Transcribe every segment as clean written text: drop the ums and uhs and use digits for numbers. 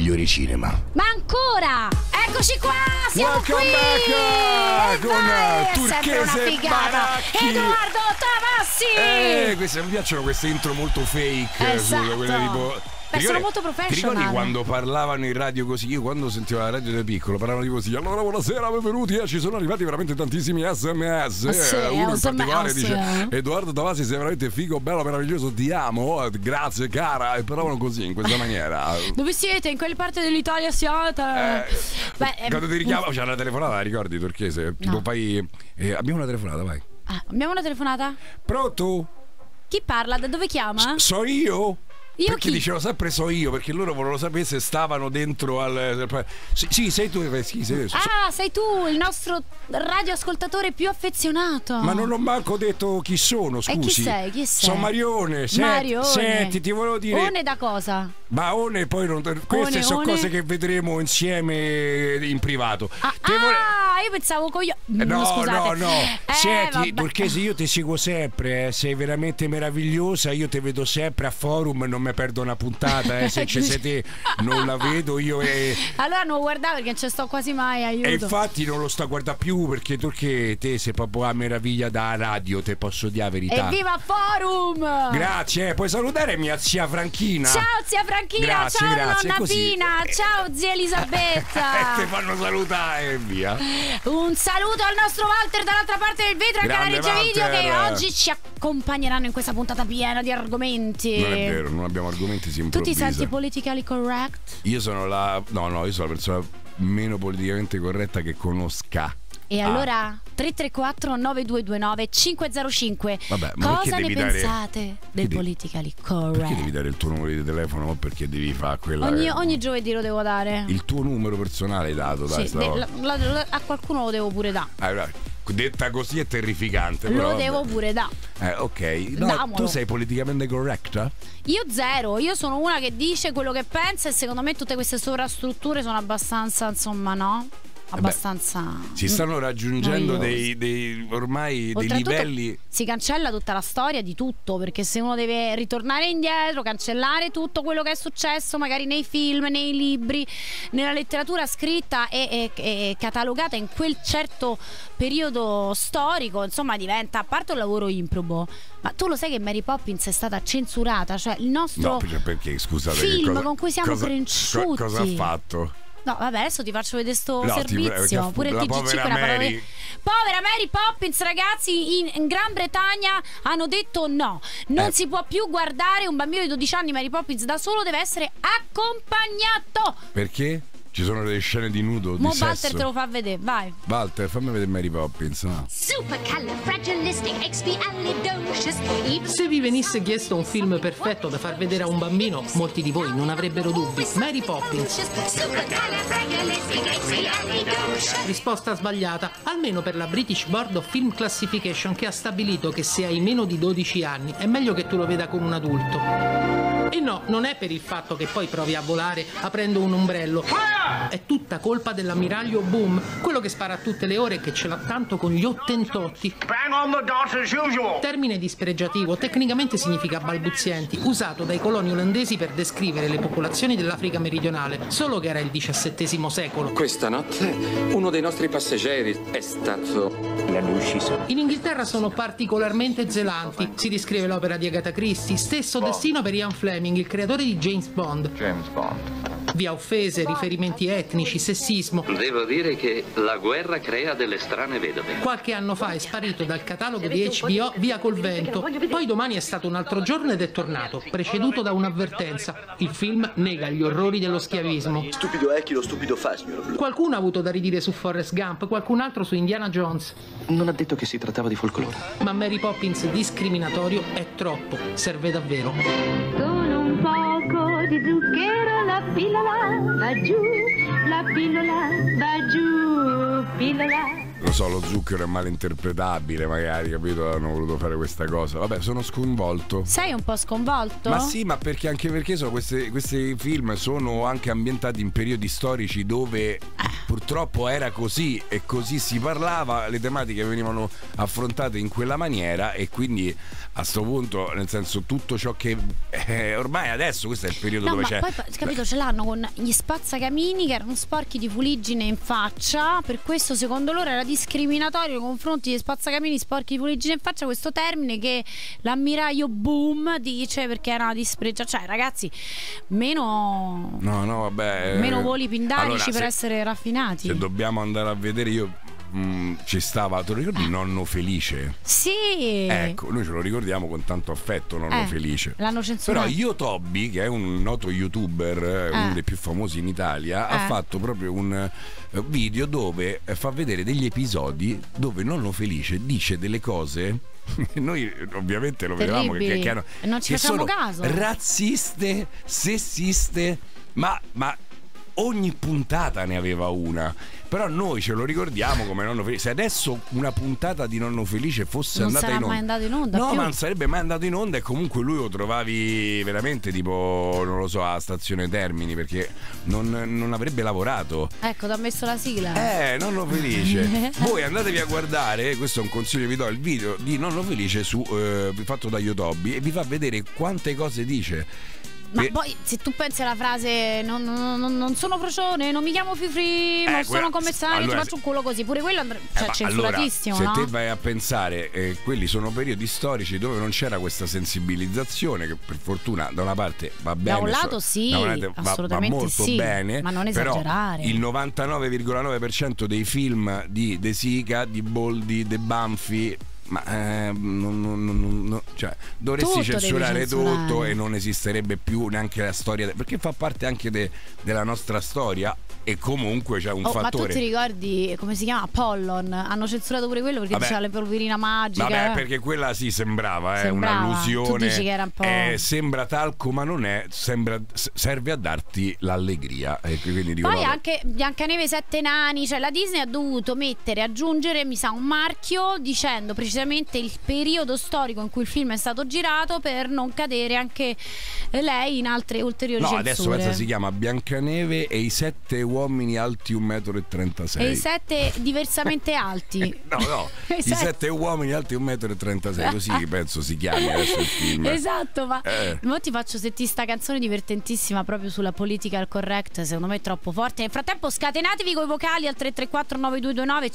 migliori cinema. Ma ancora! Eccoci qua! Siamo Welcome qui! back con Turchese Baracchi. Edoardo Tavassi! Queste mi piacciono queste intro molto fake. Esatto. Quelle tipo... Beh, sono molto professional. Ti ricordi quando parlavano in radio così? Io quando sentivo la radio da piccolo parlavano tipo così: allora buonasera, benvenuti, ci sono arrivati veramente tantissimi SMS. Sì, Uno in particolare sì. dice: Edoardo Tavassi sei veramente figo, bello, meraviglioso, ti amo, grazie cara. E parlavano così, in questa maniera. Dove siete? In quelle parti dell'Italia siete? Quando ti richiamo c'è una telefonata, ricordi, Turchese? Tipo fai... abbiamo una telefonata, vai. Abbiamo una telefonata? Pronto? Chi parla? Da dove chiama? So io? Perché chi? dicevo sempre so io, perché loro volevano sapere se stavano dentro al... Sì, sei tu. Sì, sei tu, il nostro radioascoltatore più affezionato. Ma non ho manco detto chi sono, scusi. E chi sei? Chi sei? Sono Marione. Senti, ti volevo dire... One da cosa? Ma One poi non... Queste sono cose che vedremo insieme in privato. Io pensavo con io. No. Senti, vabbè. Turchese, io ti seguo sempre, sei veramente meravigliosa, io ti vedo sempre a forum, non mi perdo una puntata, se ci sei te non la vedo io Allora non guardare perché non ci sto quasi mai, aiuto. E infatti non lo sto a guardare più perché te sei proprio a meraviglia da radio, te posso dire la verità. Evviva forum! Grazie, puoi salutare mia zia Franchina. Ciao zia Franchina, grazie, ciao grazie, nonna così. Pina, ciao zia Elisabetta. Ti fanno salutare e via. Un saluto al nostro Walter dall'altra parte del vetro, anche alla regia video, che oggi ci accompagneranno in questa puntata piena di argomenti. Non è vero, non abbiamo argomenti, si improvvisa. Tu ti senti politically correct? Io sono io sono la persona meno politicamente corretta che conosca. E allora 334 9229 505. Vabbè, ma cosa ne pensate del politically correct? Perché devi dare il tuo numero di telefono? O perché devi fare quella ogni giovedì lo devo dare. Il tuo numero personale hai dato, dai, sì, a qualcuno lo devo pure dare. Detta così è terrificante. Lo però, devo pure dare. Ok. No, tu sei politicamente corretta? Io zero. Io sono una che dice quello che pensa e secondo me tutte queste sovrastrutture sono abbastanza, insomma, no? Abbastanza si stanno raggiungendo ormai dei livelli. Si cancella tutta la storia di tutto, perché se uno deve ritornare indietro, cancellare tutto quello che è successo magari nei film, nei libri, nella letteratura scritta e catalogata in quel certo periodo storico, insomma diventa, a parte un lavoro improbo. Ma tu lo sai che Mary Poppins è stata censurata? Cioè il nostro perché, scusate, film con cui siamo cresciuti. Cosa ha fatto? No, vabbè, adesso ti faccio vedere sto servizio. Pure il TGC povera Mary. Povera Mary Poppins, ragazzi, in Gran Bretagna hanno detto no. Non si può più guardare un bambino di 12 anni Mary Poppins da solo, deve essere accompagnato. Perché? Ci sono delle scene di nudo, di sesso. Walter te lo fa vedere, vai. Walter, fammi vedere Mary Poppins, no? Se vi venisse chiesto un film perfetto da far vedere a un bambino, molti di voi non avrebbero dubbi. Mary Poppins. Risposta sbagliata, almeno per la British Board of Film Classification, che ha stabilito che se hai meno di 12 anni è meglio che tu lo veda con un adulto. E no, non è per il fatto che poi provi a volare aprendo un ombrello. È tutta colpa dell'ammiraglio Boom, quello che spara a tutte le ore e che ce l'ha tanto con gli ottentotti. Termine dispregiativo, tecnicamente significa balbuzienti, usato dai coloni olandesi per descrivere le popolazioni dell'Africa meridionale, solo che era il XVII secolo. Questa notte uno dei nostri passeggeri è stato... In Inghilterra sono particolarmente zelanti. Si descrive l'opera di Agatha Christie, stesso destino per Ian Fleming, il creatore di James Bond. Via offese, riferimenti etnici, sessismo. Devo dire che la guerra crea delle strane vedove. Qualche anno fa è sparito dal catalogo di HBO Via col vento. Poi domani è stato un altro giorno ed è tornato, preceduto da un'avvertenza. Il film nega gli orrori dello schiavismo. Stupido è chi lo stupido fa, signor Blu. Qualcuno ha avuto da ridire su Forrest Gump, qualcun altro su Indiana Jones. Non ha detto che si trattava di folklore. Ma Mary Poppins discriminatorio è troppo, serve davvero. Con un poco di zucchero la pillola va giù, la pillola va giù, pillola lo so, lo zucchero è malinterpretabile, magari, capito? Hanno voluto fare questa cosa. Vabbè, sono sconvolto. Sei un po' sconvolto? Ma sì, ma perché sono questi film sono anche ambientati in periodi storici dove purtroppo era così e così si parlava, le tematiche venivano affrontate in quella maniera, e quindi a sto punto, nel senso, tutto ciò che ormai adesso questo è il periodo dove c'è. Poi, capito, ce l'hanno con gli spazzacamini che erano sporchi di fuliggine in faccia, per questo secondo loro era discriminatorio nei confronti degli spazzacamini sporchi di fuliggine in faccia, questo termine che l'ammiraglio Boom dice perché era una dispregia. Cioè, ragazzi, meno meno voli pindarici, allora, per essere raffinati. Se dobbiamo andare a vedere, io ci stava, te lo ricordi Nonno Felice? Sì. Ecco, noi ce lo ricordiamo con tanto affetto, Nonno Felice. L'hanno censurato. Però Yotobi, che è un noto youtuber, uno dei più famosi in Italia, ha fatto proprio un video dove fa vedere degli episodi dove Nonno Felice dice delle cose. Noi ovviamente lo vedevamo che non ci facciamo caso. Razziste, sessiste, ma ogni puntata ne aveva una. Però noi ce lo ricordiamo come Nonno Felice. Se adesso una puntata di Nonno Felice fosse andata in onda, mai andato in onda, no, ma non sarebbe mai andato in onda, e comunque lui lo trovavi veramente tipo, non lo so, a Stazione Termini, perché non avrebbe lavorato. Ecco, ti ha messo la sigla. Nonno Felice. Voi andatevi a guardare, questo è un consiglio, vi do il video di Nonno Felice fatto da Yotobi, e vi fa vedere quante cose dice. Ma poi se tu pensi alla frase non sono procione, non mi chiamo Fifri, non sono commerciale, allora, ti faccio un culo così, pure quello censuratissimo, allora, se no? te vai a pensare, quelli sono periodi storici dove non c'era questa sensibilizzazione, che per fortuna da una parte va bene, da un lato sì, da una assolutamente va molto sì, bene, ma non esagerare. Però il 99,9% dei film di De Sica, di Boldi, De Banfi, ma cioè, dovresti censurare tutto, e non esisterebbe più neanche la storia, perché fa parte anche della nostra storia, e comunque c'è un fattore. Ma tu ti ricordi come si chiama? Apollon? Hanno censurato pure quello perché diceva le polverina magica. Vabbè, perché quella sì sembrava un'allusione. Tu dici che era un po'... sembra talco, ma non è, serve a darti l'allegria, e quindi dico, poi anche Biancaneve e Sette Nani, cioè la Disney ha dovuto aggiungere, mi sa, un marchio dicendo precisamente il periodo storico in cui il film è stato girato, per non cadere anche lei in altre ulteriori censure. Adesso pensa, si chiama Biancaneve e i 7 uomini alti 1,36 m. E i 7 diversamente alti. No, i 7 uomini alti 1,36 m, così penso si chiami adesso il film. Esatto, ma mo ti faccio sentire sta canzone divertentissima proprio sulla political correct, secondo me è troppo forte. Nel frattempo scatenatevi coi vocali al 334 9229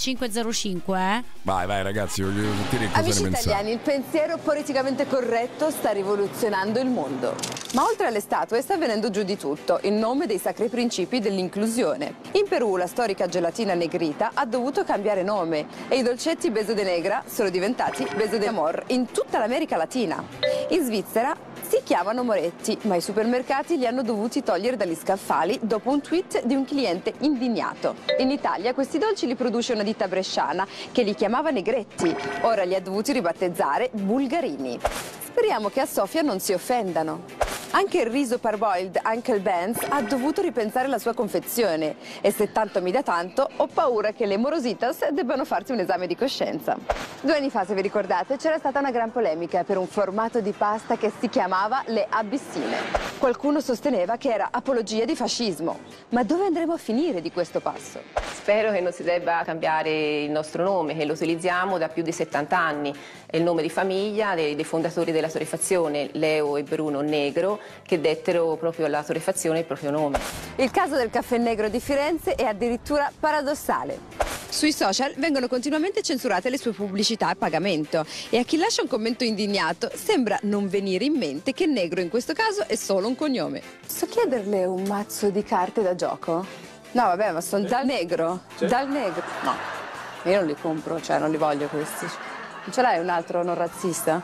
505. Vai ragazzi, voglio sentire cosa Amici ne pensate. italiani, il pensiero politicamente corretto sta rivoluzionando il mondo. Ma oltre alle statue sta avvenendo giù di tutto, in nome dei sacri principi dell'inclusione. In Perù la storica gelatina Negrita ha dovuto cambiare nome e i dolcetti Beso de Negra sono diventati Beso de Amor in tutta l'America Latina. In Svizzera si chiamano Moretti, ma i supermercati li hanno dovuti togliere dagli scaffali dopo un tweet di un cliente indignato. In Italia questi dolci li produce una ditta bresciana che li chiamava Negretti, ora li ha dovuti ribattezzare Bulgarini. Speriamo che a Sofia non si offendano. Anche il riso parboiled Uncle Ben's ha dovuto ripensare la sua confezione, e se tanto mi dà tanto, ho paura che le Morositas debbano farsi un esame di coscienza. 2 anni fa, se vi ricordate, c'era stata una gran polemica per un formato di pasta che si chiamava le Abissine. Qualcuno sosteneva che era apologia di fascismo. Ma dove andremo a finire di questo passo? Spero che non si debba cambiare il nostro nome, che lo utilizziamo da più di 70 anni. È il nome di famiglia dei fondatori della torrefazione, Leo e Bruno Negro, che dettero proprio alla torrefazione il proprio nome. Il caso del Caffè Negro di Firenze è addirittura paradossale. Sui social vengono continuamente censurate le sue pubblicità a pagamento, e a chi lascia un commento indignato sembra non venire in mente che Negro in questo caso è solo un cognome. Posso chiederle un mazzo di carte da gioco? No, vabbè, ma sono dal Negro. Dal Negro. No, io non li compro, cioè non li voglio questi. Non ce l'hai un altro non razzista?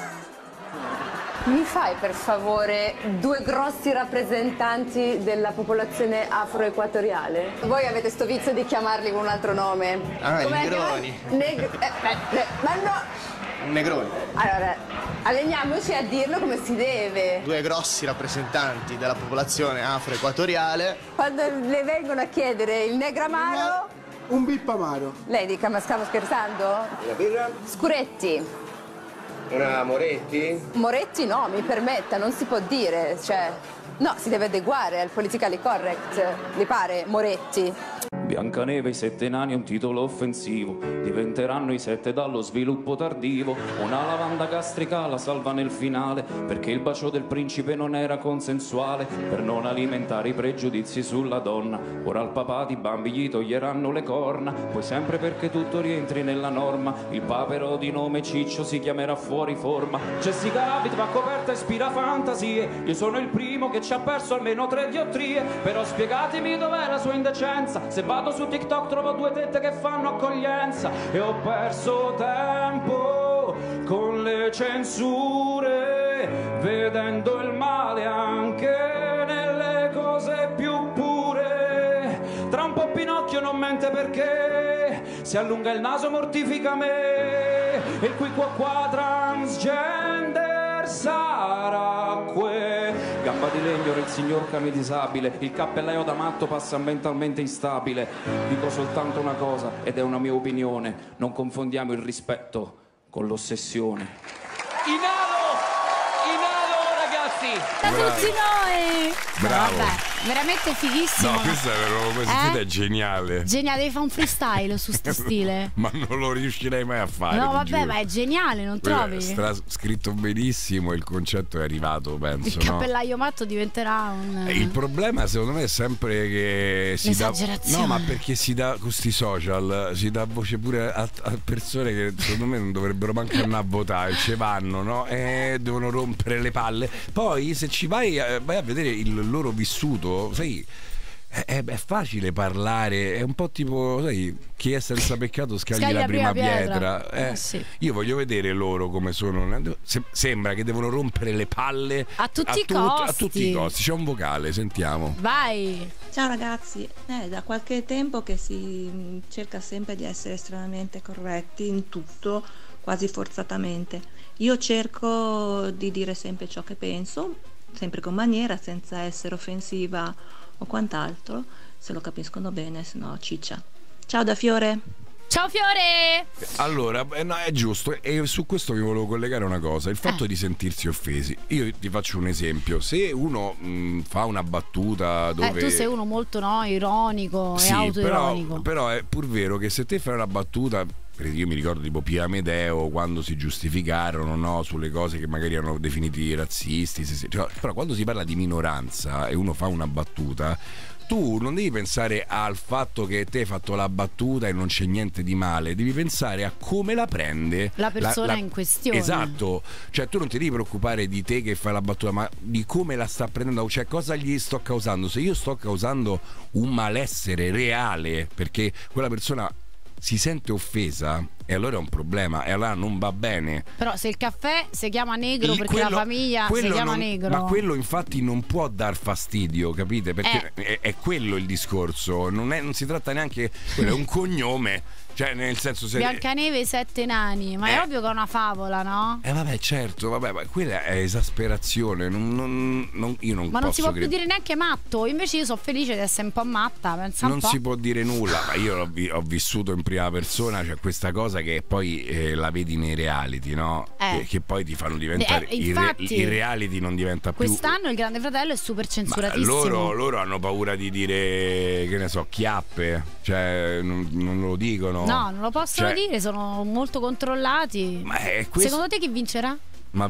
Mi fai per favore 2 grossi rappresentanti della popolazione afroequatoriale? Voi avete sto vizio di chiamarli con un altro nome. Ah, i Negroni. Ma no! Negroni. Allora, alleniamoci a dirlo come si deve. 2 grossi rappresentanti della popolazione afroequatoriale. Quando le vengono a chiedere il negramaro, Un bip amaro. Lei dica, ma stavo scherzando? Una birra? Scuretti. Una Moretti? Moretti no, mi permetta, non si può dire, cioè... No, si deve adeguare al politically correct, le pare, Moretti? Biancaneve, i 7 nani è un titolo offensivo, diventeranno i 7 dallo sviluppo tardivo. Una lavanda gastrica la salva nel finale, perché il bacio del principe non era consensuale, per non alimentare i pregiudizi sulla donna. Ora al papà di Bambi gli toglieranno le corna, poi sempre perché tutto rientri nella norma, il papero di nome Ciccio si chiamerà fuori forma. Jessica Rabbit va coperta e ispira fantasie, io sono il primo che ci ha perso almeno 3 diottrie, però spiegatemi dov'è la sua indecenza, se vado su TikTok trovo 2 tette che fanno accoglienza, e ho perso tempo con le censure, vedendo il male anche nelle cose più pure. Tra un po' Pinocchio non mente perché si allunga il naso mortifica me, e il qui qua transgender sarà gamba di legno era il signor cane disabile, il cappellaio da matto passa mentalmente instabile. Dico soltanto una cosa ed è una mia opinione: non confondiamo il rispetto con l'ossessione. Ragazzi, da tutti noi. Bravo. Vabbè, veramente fighissimo. No, questa è geniale. Geniale, devi fare un freestyle su sto stile. Ma non lo riuscirei mai a fare. No, vabbè, giuro. ma è geniale, non trovi? Scritto benissimo, il concetto è arrivato, penso. Il cappellaio matto diventerà un... Il problema secondo me è sempre che si dà... No, ma perché si dà, con questi social, si dà voce pure a persone che secondo me non dovrebbero manco andare a votare, ci vanno, no? E devono rompere le palle. Poi se ci vai a vedere il loro vissuto, sai, è facile parlare, è un po' tipo, sai, chi è senza peccato scagli la prima pietra. Sì. Io voglio vedere loro come sono. Sembra che devono rompere le palle a tutti i costi. A tutti i costi. C'è un vocale, sentiamo. Vai. Ciao ragazzi, da qualche tempo che si cerca sempre di essere estremamente corretti in tutto, quasi forzatamente. Io cerco di dire sempre ciò che penso, sempre con maniera, senza essere offensiva o quant'altro, se lo capiscono bene, se no ciccia. Ciao da Fiore. Ciao Fiore. Allora, no, è giusto, e su questo vi volevo collegare una cosa, il fatto di sentirsi offesi. Io ti faccio un esempio: se uno fa una battuta dove tu sei uno molto ironico e autoironico, però è pur vero che se te fai una battuta, io mi ricordo tipo Pia Amedeo quando si giustificarono, no, sulle cose che magari erano definiti razzisti, però quando si parla di minoranza e uno fa una battuta, tu non devi pensare al fatto che te hai fatto la battuta e non c'è niente di male, devi pensare a come la prende la persona in questione. Esatto, cioè tu non ti devi preoccupare di te che fai la battuta, ma di come la sta prendendo, cioè cosa gli sto causando. Se io sto causando un malessere reale perché quella persona si sente offesa, e allora è un problema, e allora non va bene. Però se il caffè si chiama negro perché la famiglia si chiama negro, ma quello infatti non può dar fastidio, capite? Perché è quello il discorso, non si tratta neanche, quello è un cognome, cioè nel senso, se Biancaneve e 7 nani, ma è ovvio che è una favola, no? Vabbè, certo, vabbè, ma quella è esasperazione, io non ma non si può più credere. dire neanche matto, invece io sono felice di essere un po' matta, pensa non un po'. si può dire nulla, ma io ho vissuto in prima persona, cioè questa cosa che poi la vedi nei reality, no? Che poi ti fanno diventare infatti, il reality non diventa più. Quest'anno il Grande Fratello è super censuratissimo. Loro hanno paura di dire, che ne so, chiappe, cioè non lo dicono. No, non lo possono dire, sono molto controllati. Ma secondo te chi vincerà? Ma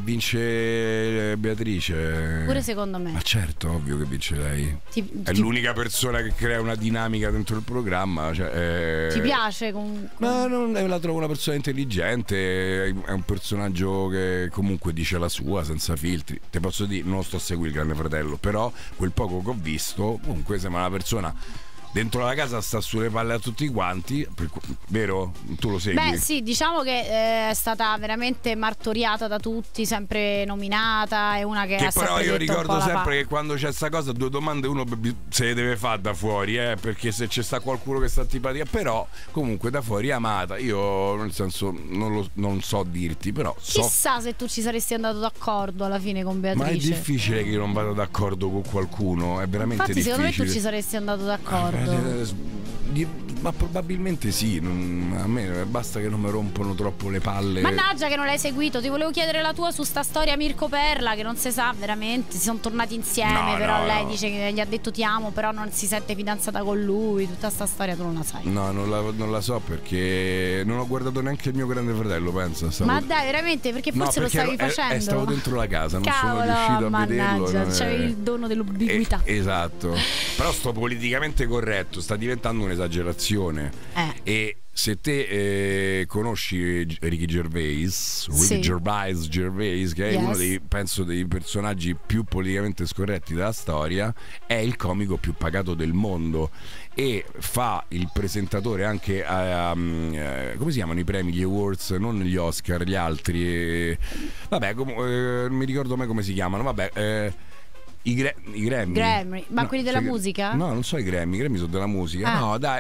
vince Beatrice. Pure secondo me. Ma certo, ovvio che vince lei. È l'unica persona che crea una dinamica dentro il programma. Cioè, ti piace comunque? Ma la trovo una persona intelligente, è un personaggio che comunque dice la sua senza filtri. Te posso dire, non lo sto a seguire il Grande Fratello, però quel poco che ho visto, comunque sembra una persona dentro la casa, sta sulle palle a tutti quanti, vero? Tu lo segui? Beh sì, diciamo che è stata veramente martoriata da tutti, sempre nominata, è una che ha però io ricordo sempre che quando c'è sta cosa, 2 domande uno se le deve fare da fuori, perché se c'è sta qualcuno che sta antipatia, però comunque da fuori è amata. Io nel senso non so dirti, però chissà se tu ci saresti andato d'accordo alla fine con Beatrice. Ma è difficile che io non vada d'accordo con qualcuno, è veramente difficile. Secondo me tu ci saresti andato d'accordo. Ma probabilmente sì, a me basta che non mi rompono troppo le palle. Mannaggia che non l'hai seguito, ti volevo chiedere la tua su sta storia Mirko Perla, che non si sa veramente, si sono tornati insieme, però lei dice che gli ha detto ti amo, però non si sente fidanzata con lui, tutta sta storia tu non la sai. No, non la so perché non ho guardato neanche il mio Grande Fratello, pensa. Ma dai, veramente? Perché forse lo stavi facendo? Stavo dentro la casa, non Cavolo, sono riuscito a vederlo. C'avevi il dono dell'ubiquità. Esatto. Però sto politicamente corretto sta diventando un'esagerazione. E se te conosci Ricky Gervais, che è uno dei, penso, dei personaggi più politicamente scorretti della storia, è il comico più pagato del mondo e fa il presentatore anche a come si chiamano i premi, gli awards, non gli Oscar, gli altri, vabbè, non mi ricordo mai come si chiamano, vabbè, i Grammy. Ma no, quelli della musica? No, non so i Grammy sono della musica. No, dai.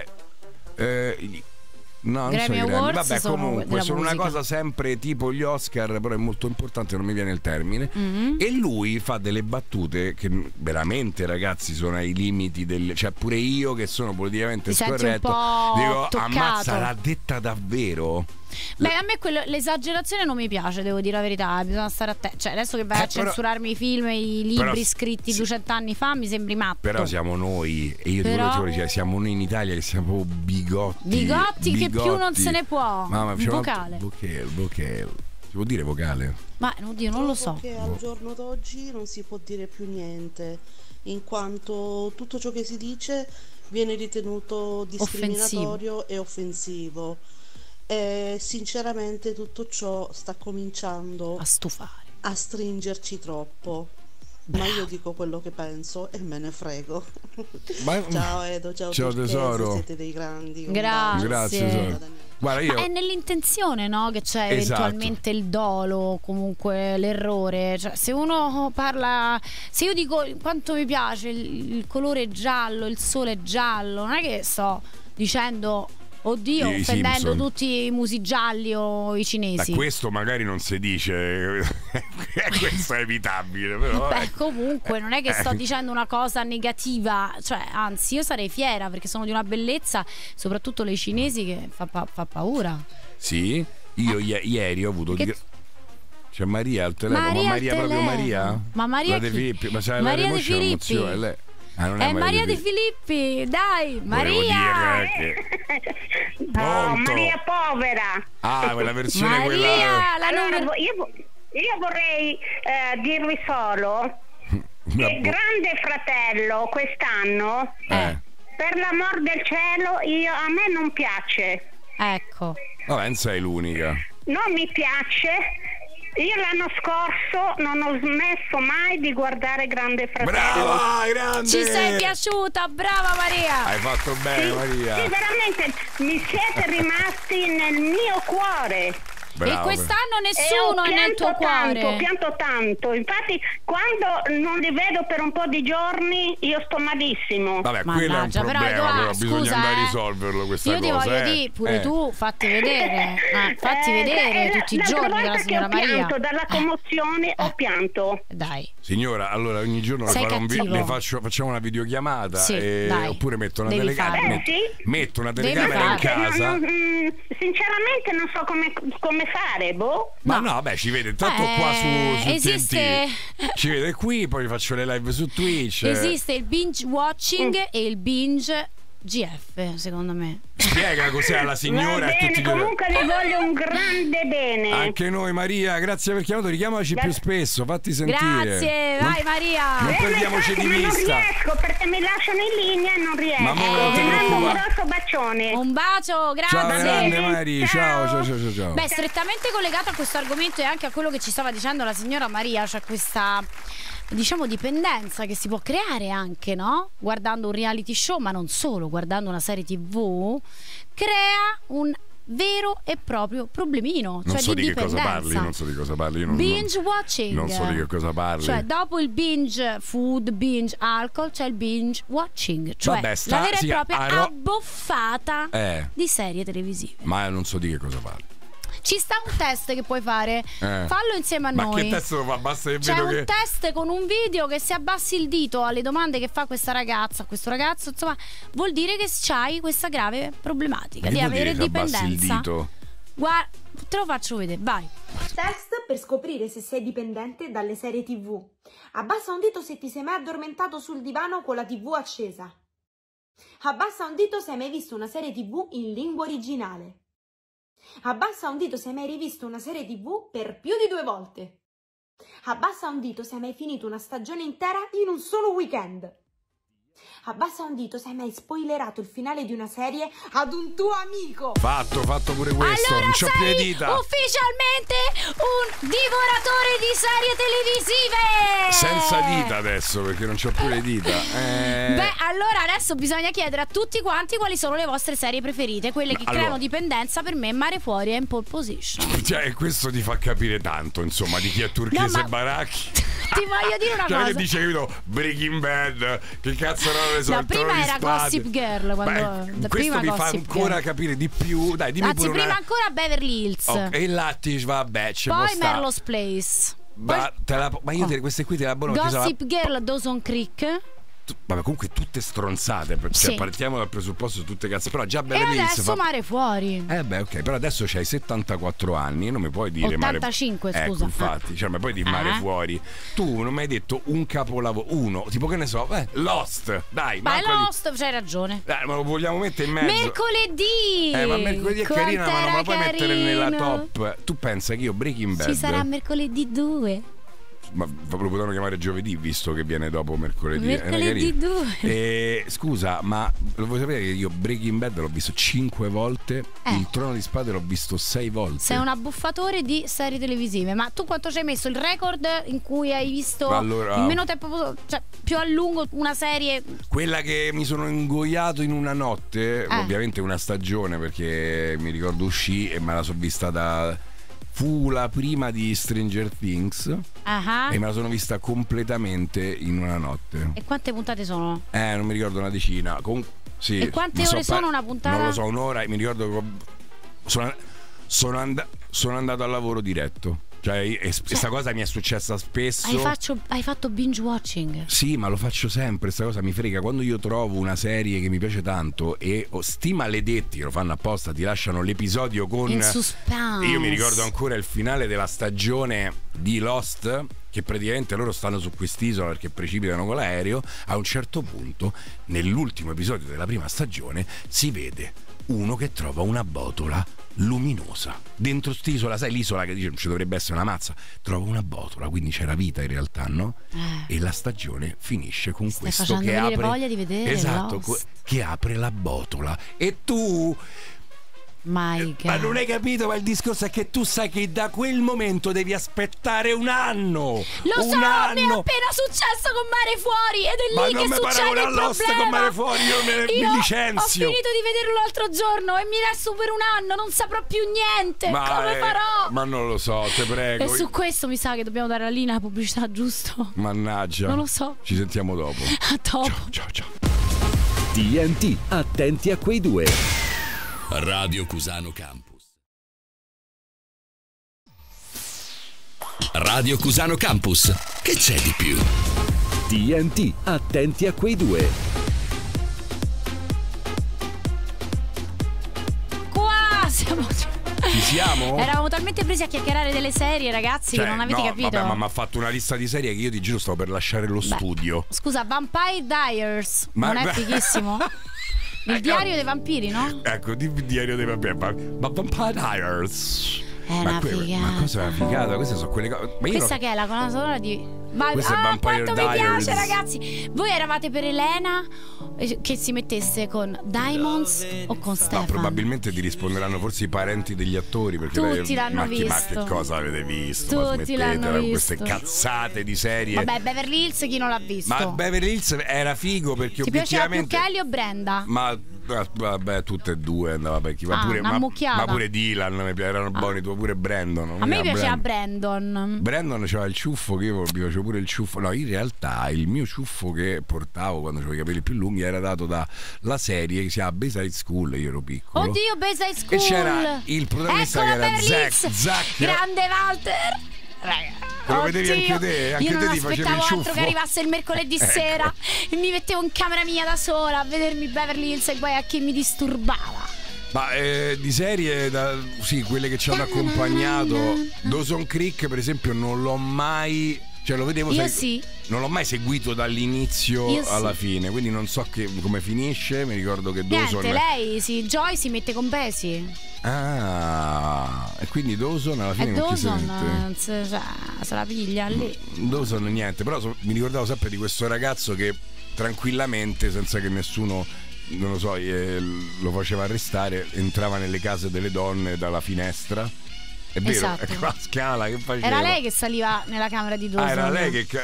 No, non so i Grammy. Vabbè, comunque sono una cosa sempre tipo gli Oscar, però è molto importante, non mi viene il termine. E lui fa delle battute che veramente, ragazzi, sono ai limiti cioè pure io che sono politicamente scorretto dico, toccato. Ammazza, l'ha detta davvero. Beh, a me l'esagerazione non mi piace, devo dire la verità, bisogna stare attenti. Cioè, adesso che vai a censurarmi i film e i libri scritti 200 anni fa, mi sembri matto. Però siamo noi, e io ti volevo dire, siamo noi in Italia che siamo bigotti. Bigotti che più non se ne può. Mamma, vocale. Si può dire vocale? Ma oddio, non lo so. Che al giorno d'oggi non si può dire più niente, in quanto tutto ciò che si dice viene ritenuto discriminatorio e offensivo. E sinceramente tutto ciò sta cominciando a stufare, a stringerci troppo. Ma io dico quello che penso e me ne frego. Ciao Edo, ciao tesoro, siete dei grandi. Grazie tesoro. Guarda, io... Ma è nell'intenzione, no? Che c'è eventualmente il dolo, comunque l'errore. Cioè, se uno parla, se io dico quanto mi piace il colore giallo, il sole giallo, non è che sto dicendo oddio, offendendo tutti i musi gialli o i cinesi. Ma questo magari non si dice, questo è evitabile, però. Beh, comunque non è che sto dicendo una cosa negativa, cioè anzi io sarei fiera perché sono di una bellezza, soprattutto le cinesi, che fa paura. Sì, io ieri ho avuto c'è Maria al telefono, ma Maria proprio Maria? Ma Maria De Filippi, ma c'è Maria De Filippi. Lei. È Maria De Filippi, dai, Maria! No, Maria povera. Ah, quella versione, Maria, allora, io vorrei dirvi solo che Grande Fratello quest'anno, per l'amor del cielo, a me non piace. Ecco. Vabbè, non sei l'unica. Non mi piace. Io l'anno scorso non ho smesso mai di guardare Grande Fratello. Brava, grande! Ci sei piaciuta, brava Maria! Hai fatto bene, Maria. Sì, veramente, mi siete rimasti nel mio cuore. Bravo. E quest'anno nessuno è nel tuo cuore. Pianto tanto. Infatti, quando non li vedo per un po' di giorni, io sto malissimo. Vabbè, quello è un problema, però bisogna andare a risolverlo questa cosa. Io ti voglio dire, pure tu, fatti vedere. Fatti vedere tutti i giorni della signora Maria. Ho pianto, dalla commozione ho pianto. Dai. Signora, allora ogni giorno facciamo una videochiamata, oppure metto una telecamera. Metto una telecamera in casa. Sinceramente non so come fare, boh. Ma no, vabbè, ci vede tanto qua su esiste... TNT. Ci vede qui, poi faccio le live su Twitch. Esiste il binge watching e il binge GF, secondo me. Spiega cos'è alla signora e tutti comunque le voglio un grande bene. Anche noi, Maria, grazie per chiamato, richiamaci più spesso, fatti sentire. Grazie, vai Maria. Non perdiamoci di vista. Non riesco perché mi lasciano in linea e non riesco. Ma ti mando un grosso bacione. Un bacio, grazie. Ciao grande Maria, ciao. Beh, strettamente collegato a questo argomento e anche a quello che ci stava dicendo la signora Maria, cioè questa, diciamo, dipendenza che si può creare anche, no? Guardando un reality show, ma non solo, guardando una serie TV, crea un vero e proprio problemino, non cioè so di dipendenza. Non so di cosa parli. Binge watching. Non so di che cosa parli. Cioè, dopo il binge food, binge alcol, c'è il binge watching, cioè la vera e propria abboffata di serie televisive. Ma non so di che cosa parli. Ci sta un test che puoi fare. Fallo insieme a noi. Ma che test lo fa? Basta che c'è vedo un test con un video che se abbassi il dito alle domande che fa questa ragazza, questo ragazzo, insomma, vuol dire che c'hai questa grave problematica di avere dipendenza. Il dito? Guarda, te lo faccio vedere, vai. Test per scoprire se sei dipendente dalle serie TV. Abbassa un dito se ti sei mai addormentato sul divano con la TV accesa. Abbassa un dito se hai mai visto una serie TV in lingua originale. Abbassa un dito se hai mai rivisto una serie TV per più di 2 volte. Abbassa un dito se hai mai finito una stagione intera in un solo weekend. Abbassa un dito se hai mai spoilerato il finale di una serie ad un tuo amico. Fatto pure questo. Allora non c'ho più le dita. Ufficialmente un divoratore di serie televisive. Senza dita adesso, perché non c'ho più le dita. Beh, allora adesso bisogna chiedere a tutti quanti quali sono le vostre serie preferite. Quelle che creano dipendenza. Per me Mare Fuori è in pole position. Cioè, questo ti fa capire tanto, insomma, di chi è Turchese e Baracchi. Ti voglio dire una cosa. Che dice, capito, Breaking Bad. Che cazzo non le so. No, prima era Gossip Girl. Questo prima mi fa ancora capire di più. Dai, dimmi. Anzi, prima ancora Beverly Hills. E là vabbè, c'è poi Melrose Place. Ma io queste qui te la buono. Gossip Girl, Dawson Creek. Vabbè, comunque tutte stronzate, perché partiamo dal presupposto tutte cazzo. Però già Beverly Hills adesso Mare Fuori. Beh, ok, però adesso c'hai 74 anni, non mi puoi dire 85, Mare... scusa. Infatti, cioè, ma poi di Mare Fuori. Tu non mi hai detto un capolavoro, uno, tipo che ne so, Lost. Dai, ma Lost, c'hai ragione. Ma lo vogliamo mettere in mezzo. Mercoledì. Ma mercoledì è carina, ma non la puoi mettere nella top. Tu pensa che io Breaking Bad ci sarà mercoledì 2. Ma lo potevano chiamare giovedì, visto che viene dopo mercoledì. Mercoledì 2. Scusa, ma lo vuoi sapere che io Breaking Bad l'ho visto 5 volte, Il Trono di Spade l'ho visto 6 volte. Sei un abbuffatore di serie televisive. Ma tu quanto ci hai messo? Il record in cui hai visto in meno tempo, cioè più a lungo una serie? Quella che mi sono ingoiato in una notte, ovviamente una stagione, perché mi ricordo uscì e me la sono vista fu la prima di Stranger Things e me la sono vista completamente in una notte. E quante puntate sono? Non mi ricordo, una decina. Sì, e quante ore sono una puntata? Non lo so, un'ora. E mi ricordo che sono andato al lavoro diretto. Cioè, questa cosa mi è successa spesso. Hai fatto binge watching? Sì, ma lo faccio sempre. Questa cosa mi frega. Quando io trovo una serie che mi piace tanto e sti maledetti che lo fanno apposta ti lasciano l'episodio con in suspense. Io mi ricordo ancora il finale della stagione di Lost, che praticamente loro stanno su quest'isola perché precipitano con l'aereo. A un certo punto, nell'ultimo episodio della prima stagione, si vede uno che trova una botola luminosa dentro st'isola, sai l'isola che dice non ci dovrebbe essere una mazza, trova una botola, quindi c'era vita in realtà, no? E la stagione finisce con questo che apre voglia di vedere che apre la botola e tu ma non hai capito, ma il discorso è che tu sai che da quel momento devi aspettare un anno. Lo so, mi è appena successo con Mare Fuori ed è lì che succede il problema. Con Mare Fuori mi licenzio. Ho finito di vederlo l'altro giorno e mi resto per un anno, non saprò più niente. Come farò? Ma non lo so, te prego. E su questo mi sa che dobbiamo dare la linea alla pubblicità, giusto? Mannaggia. Non lo so. Ci sentiamo dopo. A dopo. Ciao. TNT, attenti a quei due. Radio Cusano Campus. Radio Cusano Campus. Che c'è di più? TNT, attenti a quei due. Qua siamo. Ci siamo? Eravamo talmente presi a chiacchierare delle serie, ragazzi, che non avete capito. Vabbè, ma mi ha fatto una lista di serie che io di giro stavo per lasciare lo studio. Scusa, Vampire Diaries non è fighissimo? Il diario dei vampiri, no? Ecco, il diario dei vampiri. Ma Vampire Diaries è una figata. Ma cosa è una figata? Queste sono quelle cose. Questa che è la colonna sonora di questo è Vampire quanto Diaries. mi piace, ragazzi. Voi eravate per Elena che si mettesse con Diamonds o con Stefan? No, probabilmente ti risponderanno forse i parenti degli attori, perché tutti l'hanno visto. Ma che cosa avete visto? Tutti l'hanno visto. Queste cazzate di serie. Vabbè, Beverly Hills chi non l'ha visto? Ma Beverly Hills era figo perché ti obiettivamente piaceva più Kelly o Brenda? Ma vabbè, tutte e due andava vecchi. Ma pure Dylan erano buoni, tu pure Brandon. A me piaceva Brandon. Brandon c'aveva il ciuffo, che io mi facevo pure il ciuffo. No, in realtà il mio ciuffo che portavo quando avevo i capelli più lunghi era dato dalla serie che si chiama Bayside School. Io ero piccolo. Oddio, Bayside School. E c'era il protagonista che era Zack. Grande Walter. Lo vedevi anche te? Anche io te non ti facevi il aspettavo ciuffo? altro che arrivasse il mercoledì sera e mi mettevo in camera mia da sola a vedermi Beverly Hills e poi a chi mi disturbava. Ma di serie, sì, quelle che ci hanno accompagnato, Dawson Creek per esempio non l'ho mai, cioè lo vedevo, non l'ho mai seguito dall'inizio alla fine, quindi non so come finisce. Mi ricordo che Dawson, lei Joy si mette con Pesi. E quindi Dawson alla fine non si mette, se la piglia lì. Dawson niente, però mi ricordavo sempre di questo ragazzo che tranquillamente, senza che nessuno, non lo so, lo faceva arrestare, entrava nelle case delle donne dalla finestra. È vero, esatto. Ecco la scala che faceva. Era lei che saliva nella camera di Dawson. Era lei che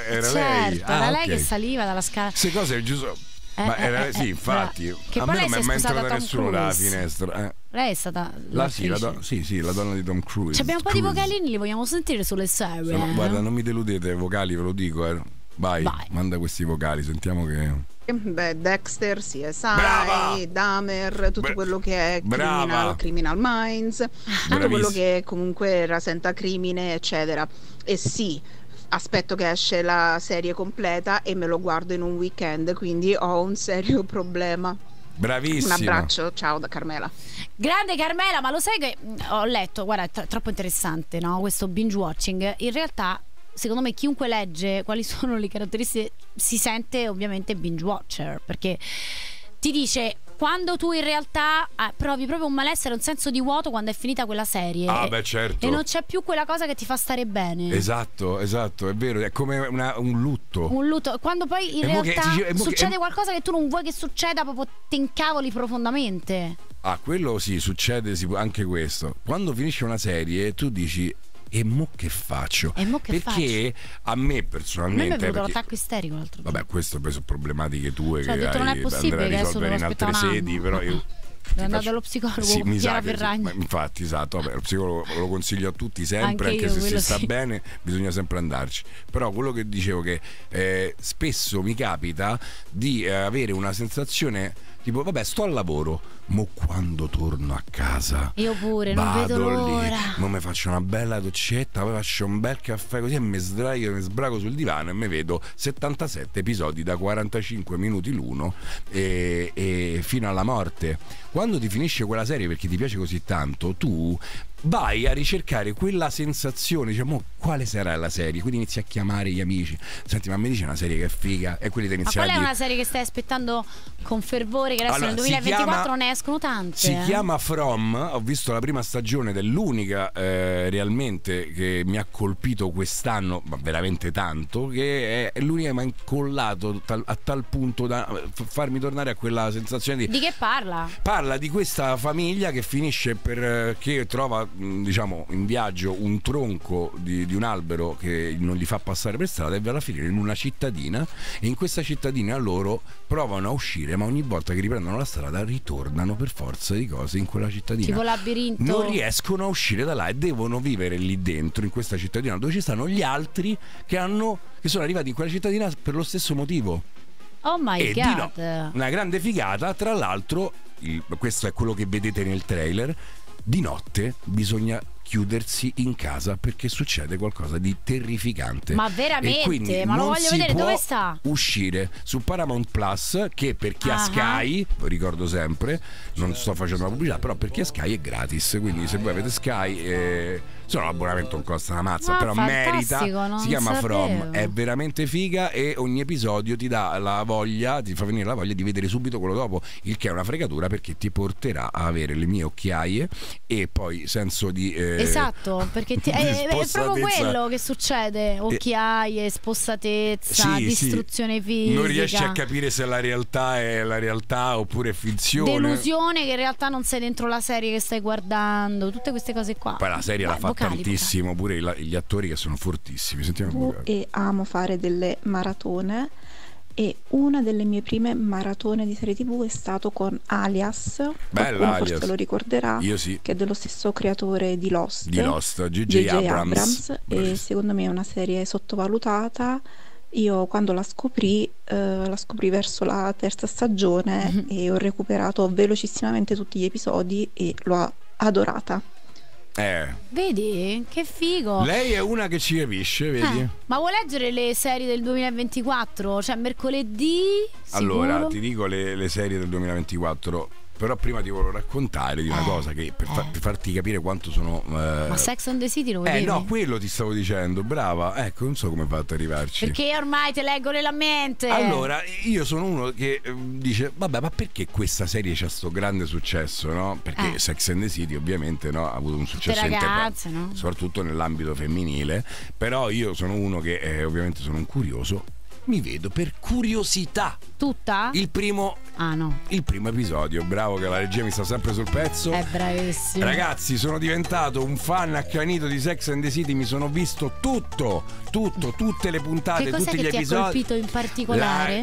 lei che saliva dalla scala. Queste cose giusto. Ma era, sì, infatti. Che a me non mi è mai entrata Tom nessuno Cruise. dalla finestra. Lei è stata la donna di Tom Cruise. Abbiamo un po' di vocalini, li vogliamo sentire sulle serie. Guarda, non mi deludete, vocali, ve lo dico. Vai, manda questi vocali, sentiamo che. Beh, Dexter, CSI, Dahmer, tutto quello che è Criminal Minds, tutto quello che comunque rasenta crimine, eccetera. E sì, aspetto che esce la serie completa e me lo guardo in un weekend, quindi ho un serio problema. Bravissima. Un abbraccio, ciao da Carmela. Grande Carmela, ma lo sai che ho letto, guarda, è troppo interessante, no? Questo binge watching. In realtà, secondo me, chiunque legge quali sono le caratteristiche si sente ovviamente binge watcher, perché ti dice quando tu in realtà provi proprio un malessere, un senso di vuoto quando è finita quella serie. Beh, certo. E non c'è più quella cosa che ti fa stare bene. Esatto, è vero, è come un lutto. Un lutto, quando poi in realtà succede qualcosa che tu non vuoi che succeda, proprio ti incavoli profondamente. Quello sì, succede anche questo. Quando finisce una serie tu dici: e mo che faccio? Perché a me personalmente. A me mi è venuto l'attacco isterico l'altro giorno. Vabbè, questo sono problematiche tue che detto, non è possibile andrai a risolvere in altre sedi, però io devo andare dallo psicologo, Chiara Ferragni. Infatti, esatto, vabbè, lo psicologo lo consiglio a tutti sempre, anche se si sta bene bisogna sempre andarci. Però quello che dicevo che spesso mi capita di avere una sensazione tipo, vabbè, sto al lavoro, mo quando torno a casa io pure non vedo l'ora lì, mo mi faccio una bella doccetta, poi faccio un bel caffè così e mi sbrago sul divano e mi vedo 77 episodi da 45 minuti l'uno e fino alla morte. Quando ti finisce quella serie perché ti piace così tanto, tu vai a ricercare quella sensazione, diciamo, quale sarà la serie, quindi inizi a chiamare gli amici, senti, ma mi dice una serie che è figa, e quelli ti iniziano. Ma qual è una serie che stai aspettando con fervore, che adesso nel 2024 non ne escono tante? Si chiama From. Ho visto la prima stagione dell'unica realmente che mi ha colpito quest'anno, ma veramente tanto, che è l'unica che mi ha incollato a tal punto da farmi tornare a quella sensazione di che parla? Parla di questa famiglia che finisce che trova, diciamo, in viaggio un tronco di un albero che non gli fa passare per strada e va a finire in una cittadina, e in questa cittadina loro provano a uscire, ma ogni volta che riprendono la strada ritornano per forza di cose in quella cittadina, tipo labirinto, non riescono a uscire da là e devono vivere lì dentro in questa cittadina dove ci stanno gli altri che sono arrivati in quella cittadina per lo stesso motivo. Oh my god, una grande figata. Tra l'altro, questo è quello che vedete nel trailer, di notte bisogna chiudersi in casa perché succede qualcosa di terrificante. Ma veramente? Ma lo voglio vedere, dove sta? Uscire su Paramount Plus, che per chi ha Sky, lo ricordo sempre, non sto facendo la pubblicità, però per chi ha Sky è gratis, quindi se voi avete Sky l'abbonamento non costa una mazza, però merita. Si chiama From, è veramente figa e ogni episodio ti dà la voglia, ti fa venire la voglia di vedere subito quello dopo, il che è una fregatura perché ti porterà a avere le mie occhiaie e poi senso di esatto, perché è proprio quello che succede, occhiaie, spossatezza, distruzione fisica, non riesci a capire se la realtà è la realtà oppure è finzione, delusione che in realtà non sei dentro la serie che stai guardando, tutte queste cose qua. Poi la serie la fa tantissimo, pure gli attori che sono fortissimi. Sentiamo. E amo fare delle maratone e una delle mie prime maratone di serie TV è stato con Alias. Bella, forse Alias. lo ricorderà, Io sì. che è dello stesso creatore di Lost, J.J. Abrams. E secondo me è una serie sottovalutata. Io quando la scopri verso la terza stagione e ho recuperato velocissimamente tutti gli episodi e l'ho adorata. Vedi? Che figo. Lei è una che ci capisce, vedi? Ma vuoi leggere le serie del 2024? Cioè mercoledì? Allora, ti dico le serie del 2024. Però prima ti volevo raccontare di una cosa che per farti capire quanto sono. Ma Sex and the City lo vedevi? No, quello ti stavo dicendo, brava. Ecco, non so come hai fatto ad arrivarci. Perché ormai te leggo nella mente. Allora, io sono uno che dice: vabbè, ma perché questa serie c'ha sto grande successo, no? Perché Sex and the City, ovviamente, no, ha avuto un successo ragazze, no? soprattutto nell'ambito femminile. Però io sono uno che ovviamente sono un curioso. Mi vedo per curiosità tutta? Il primo episodio. Bravo, che la regia mi sta sempre sul pezzo. È bravissimo. Ragazzi, sono diventato un fan accanito di Sex and the City. Mi sono visto tutte le puntate, tutti gli episodi. Che ti ha colpito in particolare?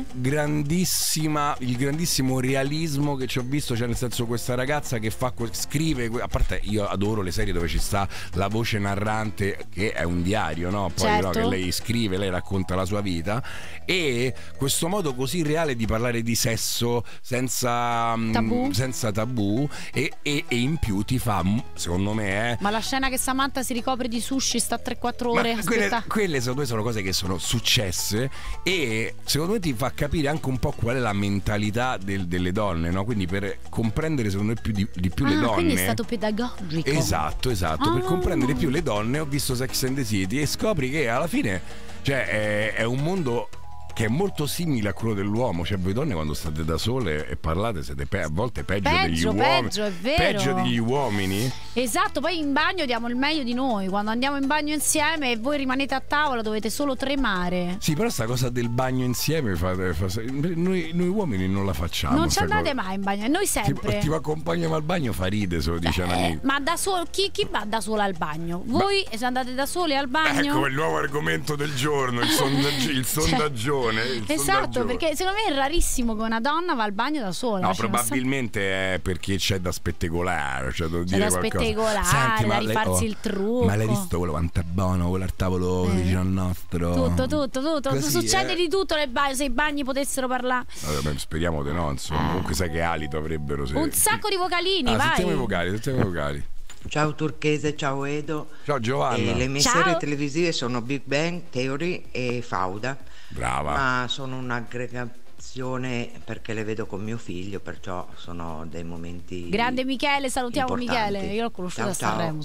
Il grandissimo realismo che ci ho visto. Cioè, nel senso, questa ragazza che scrive. A parte, io adoro le serie dove ci sta la voce narrante, che è un diario, no? Poi certo. No, che lei scrive, lei racconta la sua vita. E questo modo così reale di parlare di sesso senza tabù e in più ti fa, secondo me, ma la scena che Samantha si ricopre di sushi, sta 3-4 ore, quelle secondo me sono cose che sono successe e secondo me ti fa capire anche un po' qual è la mentalità delle donne, no? Quindi per comprendere secondo me di più le donne. Quindi è stato pedagogico. Esatto. Per comprendere più le donne ho visto Sex and the City e scopri che alla fine, cioè, è un mondo che è molto simile a quello dell'uomo. Cioè, voi donne quando state da sole e parlate siete a volte peggio degli uomini. È vero. Peggio degli uomini. Esatto, poi in bagno diamo il meglio di noi. Quando andiamo in bagno insieme e voi rimanete a tavola dovete solo tremare. Sì, però sta cosa del bagno insieme noi uomini non la facciamo. Non ci andate mai in bagno, noi sempre. Ti accompagniamo al bagno, fa ride, se lo dice un amico. Ma da solo, chi va da solo al bagno? Voi andate da soli al bagno? Ecco il nuovo argomento del giorno, il sondaggione. Esatto, perché secondo me è rarissimo che una donna va al bagno da sola. No, probabilmente è perché c'è da spettacolare, cioè da dire qualcosa. Senti, da rifarsi il trucco. Ma l'hai visto quello quanto è buono, quello al tavolo vicino al nostro? Tutto. Così, succede di tutto nel bagno, se i bagni potessero parlare. Vabbè, speriamo di no, insomma. Comunque sai che alito avrebbero un sacco di vocalini, vai. Sentiamo i vocali. Ciao Turchese, ciao Edo. Ciao Giovanna. Le mie serie televisive sono Big Bang Theory e Fauda. Brava. Ma sono un'aggregazione perché le vedo con mio figlio, perciò sono dei momenti. Grande Michele, salutiamo importanti. Michele. Io l'ho conosciuto a Sanremo.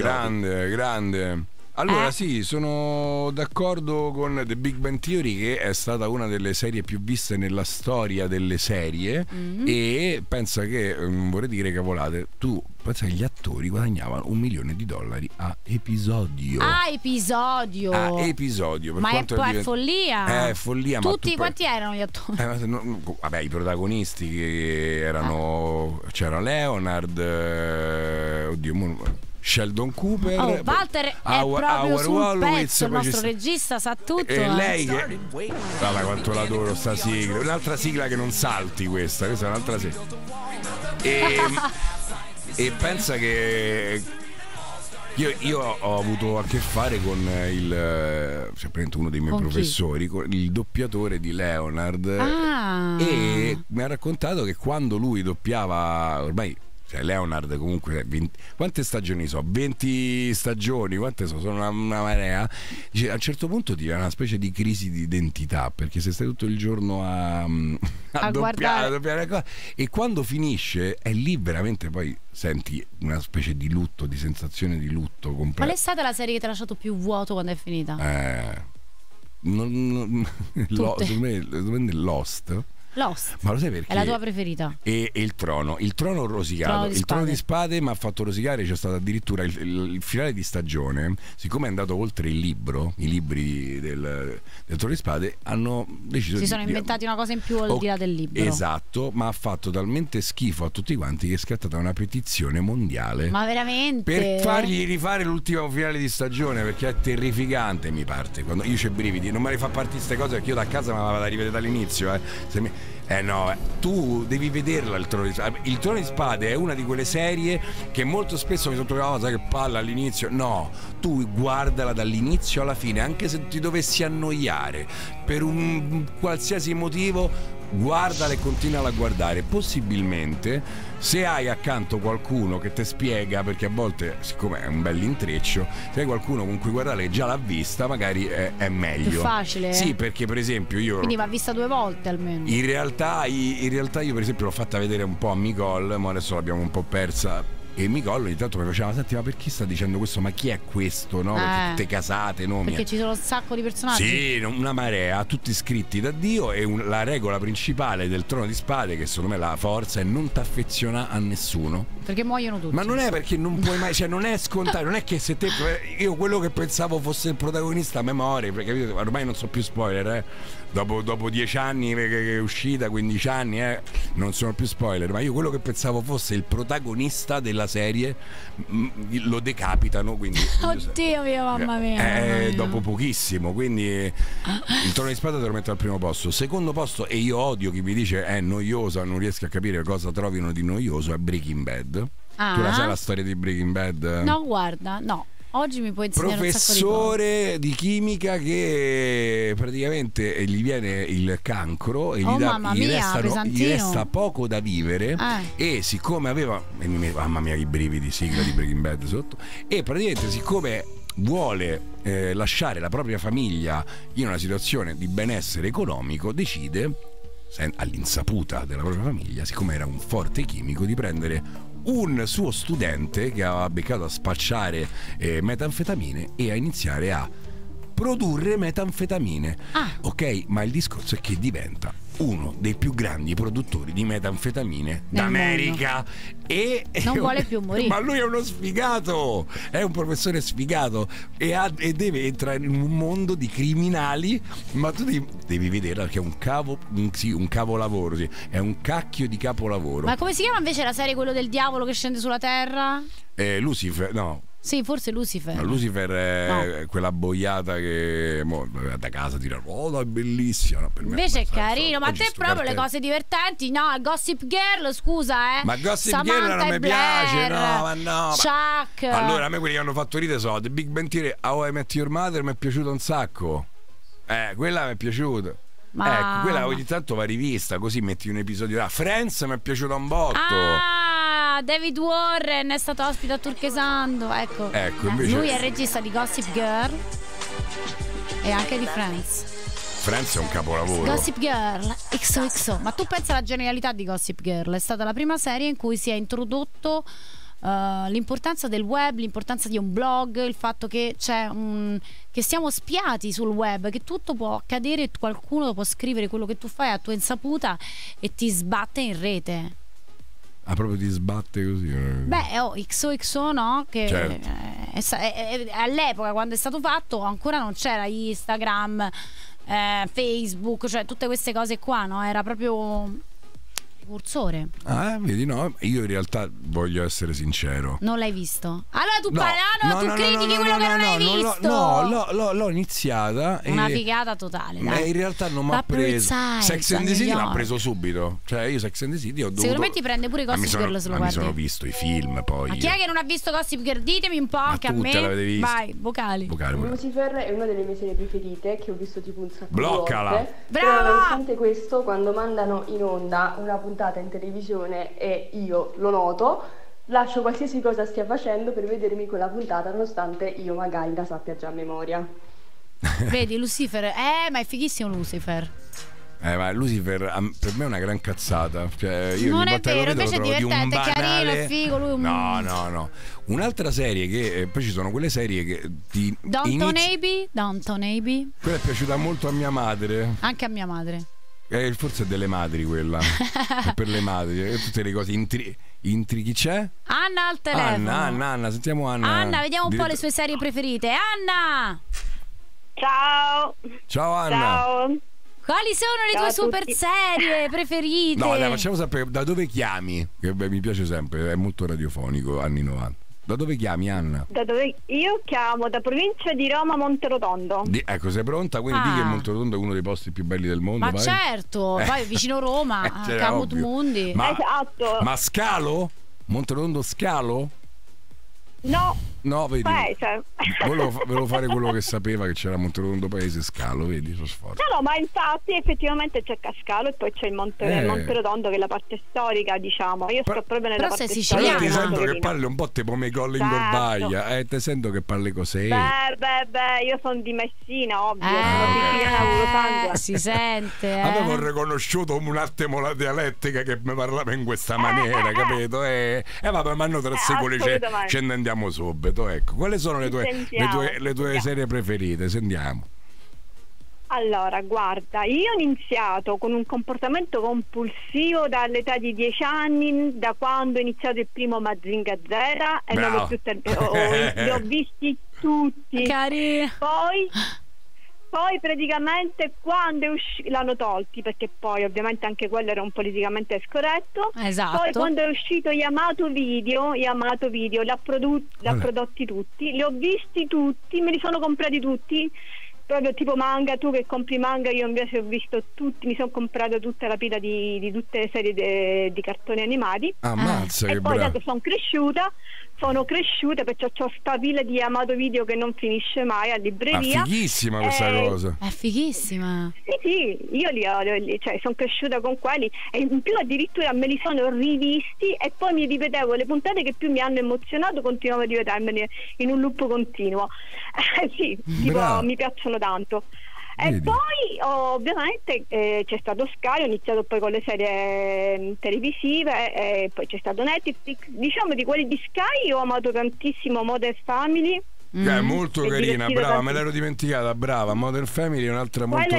Grande. Allora sì, sono d'accordo con The Big Bang Theory, che è stata una delle serie più viste nella storia delle serie. E pensa che, vorrei dire cavolate, pensa che gli attori guadagnavano $1 milione a episodio. Per ma è follia. È follia. Tutti quanti erano gli attori? Vabbè, i protagonisti che erano, c'era Leonard, Sheldon Cooper, Walter è proprio sul pezzo, il nostro regista sa tutto. E lei che vabbè, quanto l'adoro sta sigla. Un'altra sigla che non salti, questa è un'altra sigla. E pensa che io ho avuto a che fare con uno dei miei professori, con il doppiatore di Leonard, e mi ha raccontato che quando lui doppiava, ormai Leonard comunque quante stagioni 20 stagioni, quante sono una marea. Dice, a un certo punto ti viene una specie di crisi di identità, perché se stai tutto il giorno a doppiare, e quando finisce è lì veramente poi senti una specie di lutto, di sensazione di lutto completo. Qual è stata la serie che ti ha lasciato più vuoto quando è finita? Secondo me Lost. Lost. Ma lo sai perché? È la tua preferita? E il trono rosicato. Il trono di spade mi ha fatto rosicare. C'è stato addirittura il finale di stagione. Siccome è andato oltre i libri del trono di spade, hanno deciso si sono inventati una cosa in più al di là del libro. Esatto, ma ha fatto talmente schifo a tutti quanti che è scattata una petizione mondiale. Ma veramente? Per fargli rifare l'ultimo finale di stagione, perché è terrificante, mi parte. Quando io c'ho i brividi, non me ne fa partire queste cose perché io da casa me la vado a rivedere dall'inizio. Tu devi vederla il Trono di Spade. Il Trono di Spade è una di quelle serie che molto spesso mi sono trovato, sai che palla all'inizio. No, tu guardala dall'inizio alla fine, anche se ti dovessi annoiare per un qualsiasi motivo, guardala e continua a guardare. Possibilmente, se hai accanto qualcuno che ti spiega, perché a volte, siccome è un bel intreccio, se hai qualcuno con cui guardare che già l'ha vista, magari è meglio. Più facile. Sì, perché per esempio io... Quindi va vista 2 volte almeno. In realtà io per esempio l'ho fatta vedere un po' a Micol, ma adesso l'abbiamo un po' persa. E Micol ogni tanto mi faceva: senti, ma perché sta dicendo questo? Ma chi è questo? No? Perché tutte casate, nomi. Perché ci sono un sacco di personaggi. Sì, una marea, tutti scritti da Dio. E la regola principale del Trono di Spade, che secondo me la forza, è non t'affezionare a nessuno. Perché muoiono tutti. Ma non è perché non puoi mai, cioè non è scontato. Non è che se te, io quello che pensavo fosse il protagonista a memoria, perché ormai non so più spoiler, dopo 10 anni che è uscita, 15 anni, non sono più spoiler, ma io quello che pensavo fosse il protagonista della serie lo decapitano, quindi oddio mio, mamma mia, dopo pochissimo. Quindi il Trono di Spade te lo metto al primo posto. Secondo posto, e io odio chi mi dice è noiosa, non riesco a capire cosa trovino di noioso, è Breaking Bad. Tu la sai la storia di Breaking Bad? No, guarda, no. Oggi mi puoi insegnare professore di chimica che praticamente gli viene il cancro e gli resta poco da vivere, e siccome aveva, mamma mia che brividi, sigla di Breaking Bad sotto, e praticamente siccome vuole lasciare la propria famiglia in una situazione di benessere economico, decide, all'insaputa della propria famiglia, siccome era un forte chimico, di prendere un suo studente che aveva beccato a spacciare metanfetamine e a iniziare a produrre metanfetamine. Ok, ma il discorso è che diventa uno dei più grandi produttori di metanfetamine d'America e non vuole più morire. Ma lui è uno sfigato, è un professore sfigato e deve entrare in un mondo di criminali, ma tu devi vederla perché è un capolavoro, sì. È un cacchio di capolavoro. Ma come si chiama invece la serie, quello del diavolo che scende sulla terra? Lucifer, no. Sì, forse Lucifer. No, Lucifer è quella boiata che da casa tira. Oh, è bellissima. No, per me invece è carino. Ma a te proprio le cose divertenti? No, Gossip Girl, scusa, Ma Gossip Girl non mi piace, no, ma no. Chuck. Allora, a me quelli che hanno fatto ridere sono The Big Bang Theory, How I Met Your Mother, mi è piaciuto un sacco. Quella mi è piaciuta. Ecco, quella ogni tanto va rivista, così metti un episodio. Friends mi è piaciuto un botto. David Warren è stato ospite a Turchesando. Ecco invece... lui è il regista di Gossip Girl e anche di Friends. Friends è un capolavoro. Gossip Girl XOXO. Ma tu pensa alla genialità di Gossip Girl? È stata la prima serie in cui si è introdotto l'importanza del web, l'importanza di un blog, il fatto che che siamo spiati sul web, che tutto può accadere, qualcuno può scrivere quello che tu fai a tua insaputa e ti sbatte in rete. Proprio ti sbatte così. XOXO, no? Che certo. All'epoca, quando è stato fatto, ancora non c'era Instagram, Facebook, cioè tutte queste cose qua, no? Era proprio precursore. Vedi, no, io in realtà voglio essere sincero. Non l'hai visto? Allora tu tu critichi quello che non hai visto. L'ho iniziata. Una figata totale, dai. Ma in realtà non mi ha preso. Sex and the City mi ha preso subito. Cioè io Sex and the City ho dovuto... Secondo me ti prende pure Gossip Girl se lo guardi. Mi sono visto i film poi. Ma chi è che non ha visto Gossip Girl? Ditemi un po', anche a me. L'avete visto? Vai, vocali. Lucifer è una delle mie serie preferite che ho visto tipo un sacco Bloccala. di volte. Brava! Però nonostante questo, quando mandano in onda una puntata in televisione e io lo noto, lascio qualsiasi cosa stia facendo per vedermi quella puntata, nonostante io magari la sappia già a memoria. Vedi, Lucifer, ma è fighissimo Lucifer. Ma Lucifer per me è una gran cazzata. Cioè, io non è vero, invece è divertente, è carino, è figo lui. No. Un'altra serie che poi ci sono quelle serie che Downton Abbey. Quella è piaciuta molto a mia madre. Anche a mia madre. Forse è delle madri quella. È per le madri. Tutte le cose chi c'è? Anna al telefono. Anna, sentiamo Anna. Anna, vediamo un po' le sue serie preferite. Anna! Ciao Anna. Ciao. Quali sono le tue super serie preferite? No, dai, facciamo sapere da dove chiami. Che mi piace sempre, è molto radiofonico, anni 90. Da dove chiami, Anna? Io chiamo da provincia di Roma, Monterotondo. Ecco, sei pronta? Quindi di che Monterotondo è uno dei posti più belli del mondo. Ma vai. Certo, vai vicino Roma, a Camut Mundi. Esatto. Ma Scalo? Monterotondo Scalo? No, vedi. Paese. Volevo fare quello che sapeva che c'era Monterotondo Paese Scalo, vedi, sono sforzo. No, ma infatti effettivamente c'è Cascalo e poi c'è il Monterotondo che è la parte storica, diciamo. Io sto proprio nella parte storica. Però ti sento che parli un po' tipo me Colli in Gorbaglia, ti sento che parli così. Beh, io sono di Messina, ovvio, sono si sente. Avevo riconosciuto un attimo la dialettica che mi parlava in questa maniera, capito? Vabbè, ma noi tra secoli ci andiamo subito, ecco. Quali sono le tue serie preferite? Sentiamo. Allora, guarda, io ho iniziato con un comportamento compulsivo dall'età di 10 anni, da quando ho iniziato il primo Mazinga Z e li ho visti tutti. Cari. Poi praticamente quando l'hanno tolti, perché poi ovviamente anche quello era un politicamente scorretto. Esatto. Poi quando è uscito Yamato Video l'ha prodotti tutti, li ho visti tutti, me li sono comprati tutti. Proprio tipo manga, tu che compri manga, io invece ho visto tutti, mi sono comprato tutta la pila di tutte le serie di cartoni animati. Ammazza, e poi adesso sono cresciuta, perciò ho sta pila di Amato Video che non finisce mai a libreria. È fighissima questa cosa. È fighissima. Sì, io sono cresciuta con quelli e in più addirittura me li sono rivisti e poi mi rivedevo le puntate che più mi hanno emozionato, continuavo a rivedermene in un loop continuo. Sì, tipo, mi piacciono tanto. E poi ovviamente c'è stato Sky, ho iniziato poi con le serie televisive e poi c'è stato Netflix. Diciamo di quelli di Sky ho amato tantissimo Modern Family. È molto carina, brava, me l'ero dimenticata, brava. Modern Family è un'altra molto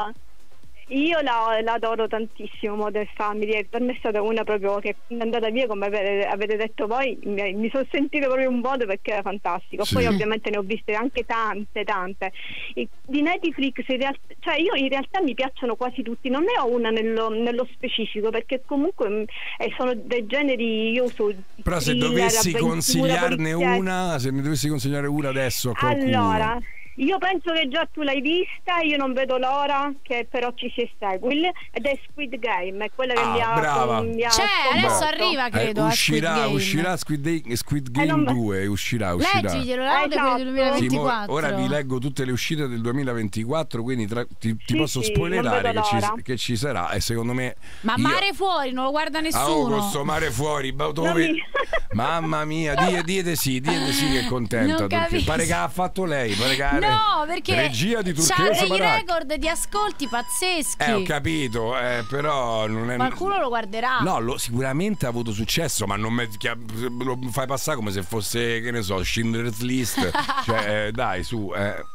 io la adoro tantissimo Modern Family e per me è stata una proprio che è andata via, come avete detto voi, mi sono sentita proprio un modo perché era fantastico. Poi ovviamente ne ho viste anche tante di Netflix. Io in realtà mi piacciono quasi tutti, non ne ho una nello specifico perché comunque sono dei generi, io uso però se dovessi consigliarne una, se mi dovessi consigliare una adesso a qualcuno. Allora, io penso che già tu l'hai vista, io non vedo l'ora che però ci si segui, ed è Squid Game, è quella che mi ha adesso arriva, credo. Uscirà Squid Game 2, uscirà. Leggiglielo, del 2024. Sì, ora vi leggo tutte le uscite del 2024, quindi ti posso spoilerare che ci sarà e secondo me. Ma Mare Fuori non lo guarda nessuno. Questo Mare Fuori, mamma mia, dite sì che è contenta, perché pare che ha fatto lei, no, perché regia di Turchese c'ha dei Baracchi. record di ascolti pazzeschi. Ho capito, però non è. Qualcuno lo guarderà. No, sicuramente ha avuto successo, ma non lo fai passare come se fosse, che ne so, Schindler's List. Cioè, dai, su.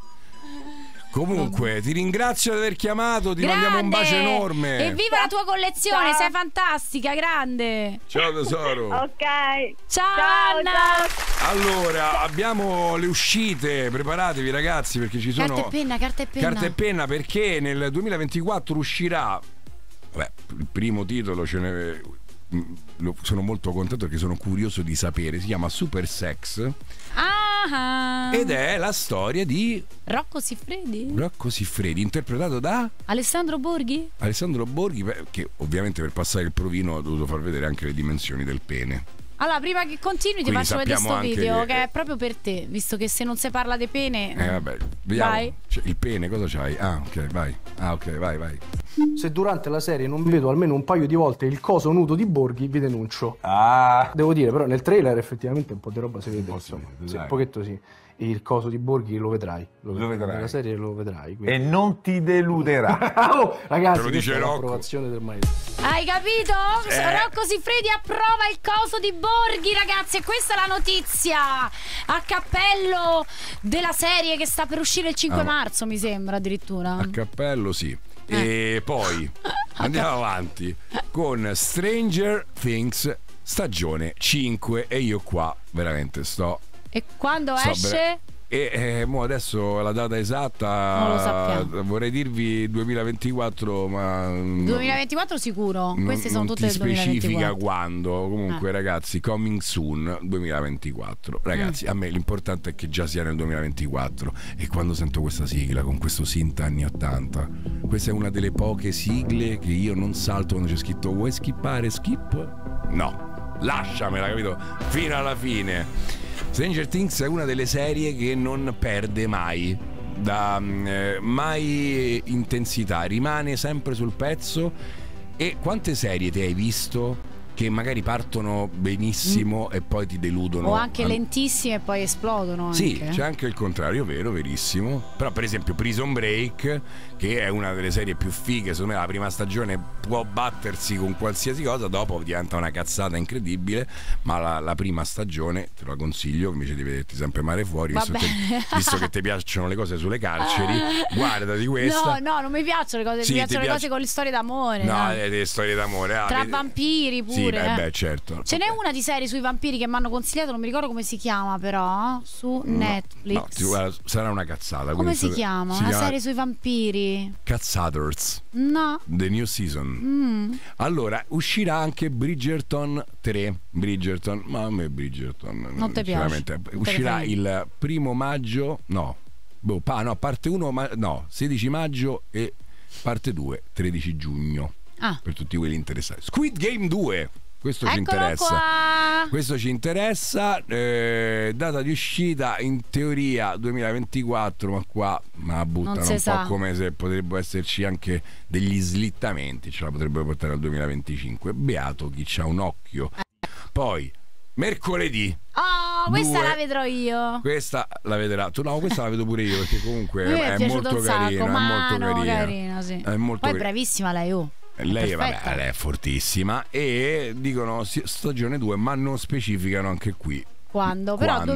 Comunque, ti ringrazio di aver chiamato, ti mandiamo un bacio enorme. Evviva la tua collezione, sei fantastica, grande. Ciao tesoro. Ok. Ciao Anna. Allora, abbiamo le uscite, preparatevi ragazzi perché ci sono carta e penna perché nel 2024 uscirà il primo titolo sono molto contento perché sono curioso di sapere, si chiama Super Sex. Ed è la storia di Rocco Siffredi, interpretato da Alessandro Borghi, che ovviamente per passare il provino ha dovuto far vedere anche le dimensioni del pene. Allora, prima che continui ti faccio vedere sto video che è proprio per te, visto che se non si parla di pene. Vabbè, vediamo. Vai. Il pene, cosa c'hai? Ok, vai. Se durante la serie non vedo almeno un paio di volte il coso nudo di Borghi, vi denuncio. Devo dire, però nel trailer effettivamente un po' di roba si vede, insomma. Un pochetto sì. Il coso di Borghi lo vedrai. Nella serie lo vedrai. Quindi. E non ti deluderà. Ragazzi, te lo dice Rocco. L'approvazione del maestro. Hai capito? Rocco Siffredi approva il coso di Borghi, ragazzi. E questa è la notizia a cappello della serie che sta per uscire il 5 marzo, mi sembra addirittura. A cappello, sì. E poi Andiamo avanti con Stranger Things stagione 5 e io qua veramente sto. E quando esce? Mo adesso la data esatta non lo sappiamo. Vorrei dirvi 2024, ma 2024 sicuro. Queste sono tutte del 2024. Non ti specifica quando. Comunque ragazzi, coming soon 2024. Ragazzi, a me l'importante è che già sia nel 2024. E quando sento questa sigla con questo synth anni 80, questa è una delle poche sigle che io non salto quando c'è scritto vuoi skippare, skip? No, lasciamela, capito? Fino alla fine. Stranger Things è una delle serie che non perde mai mai intensità, rimane sempre sul pezzo. E quante serie ti hai visto che magari partono benissimo e poi ti deludono, o anche lentissime e poi esplodono anche. Sì, c'è anche il contrario, vero, verissimo. Però per esempio Prison Break, che è una delle serie più fighe, secondo me la prima stagione può battersi con qualsiasi cosa, dopo diventa una cazzata incredibile, ma la prima stagione te la consiglio invece di vederti sempre Mare Fuori, visto che ti piacciono le cose sulle carceri, guardati questa. No, non mi piacciono le cose, mi piacciono le cose con le storie d'amore. No, le storie d'amore tra vampiri pure. Sì, beh, certo. Ce n'è una di serie sui vampiri che mi hanno consigliato, non mi ricordo come si chiama, però su Netflix. Guarda, sarà una cazzata. Come si chiama? Una serie sui vampiri. Cazzators. No. The New Season. Allora, uscirà anche Bridgerton 3. Bridgerton, ma a me Bridgerton non ti piace. Uscirà il 1° maggio. No, parte 1, 16 maggio e parte 2, 13 giugno. Per tutti quelli interessati. Squid Game 2. Questo ci interessa. Qua. Questo ci interessa. Data di uscita in teoria 2024, ma qua la buttano un po' come se potrebbero esserci anche degli slittamenti. Ce la potrebbero portare al 2025. Beato chi c'ha un occhio. Poi mercoledì. Questa la vedrò io. Questa la vedrà tu. No, questa la vedo pure io, perché comunque è molto carina. È molto carina. Sì. Poi è bravissima lei. Lei è fortissima. E dicono stagione 2, ma non specificano anche qui quando. Però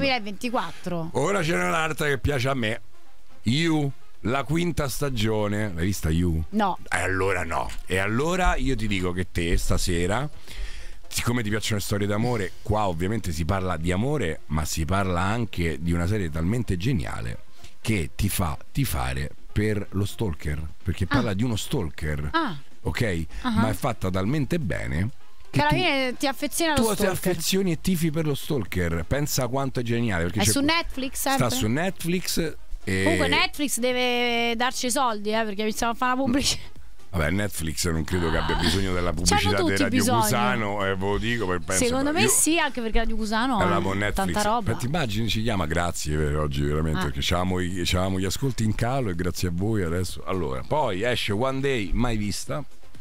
2024. Ora c'è un'altra che piace a me, You, la 5ª stagione. L'hai vista You? No. Allora no. E allora io ti dico che te stasera, siccome ti piacciono le storie d'amore, qua ovviamente si parla di amore, ma si parla anche di una serie talmente geniale che ti fa tifare per lo stalker, perché parla di uno stalker. Ok? Ma è fatta talmente bene che alla fine ti affezioni allo stalker. Tu ti affezioni e tifi per lo stalker. Pensa quanto è geniale, perché è su Netflix sempre? Sta su Netflix e... Comunque Netflix deve darci i soldi, perché iniziamo a fare la pubblicità. Vabbè, Netflix non credo che abbia bisogno della pubblicità di Radio Cusano, ve lo dico per penso. Secondo me sì, anche perché Radio Cusano ha tanta roba. Ti immagini, ci chiama, grazie oggi veramente, perché c'avevamo gli ascolti in calo e grazie a voi adesso. Allora, poi esce One Day, mai vista. Tu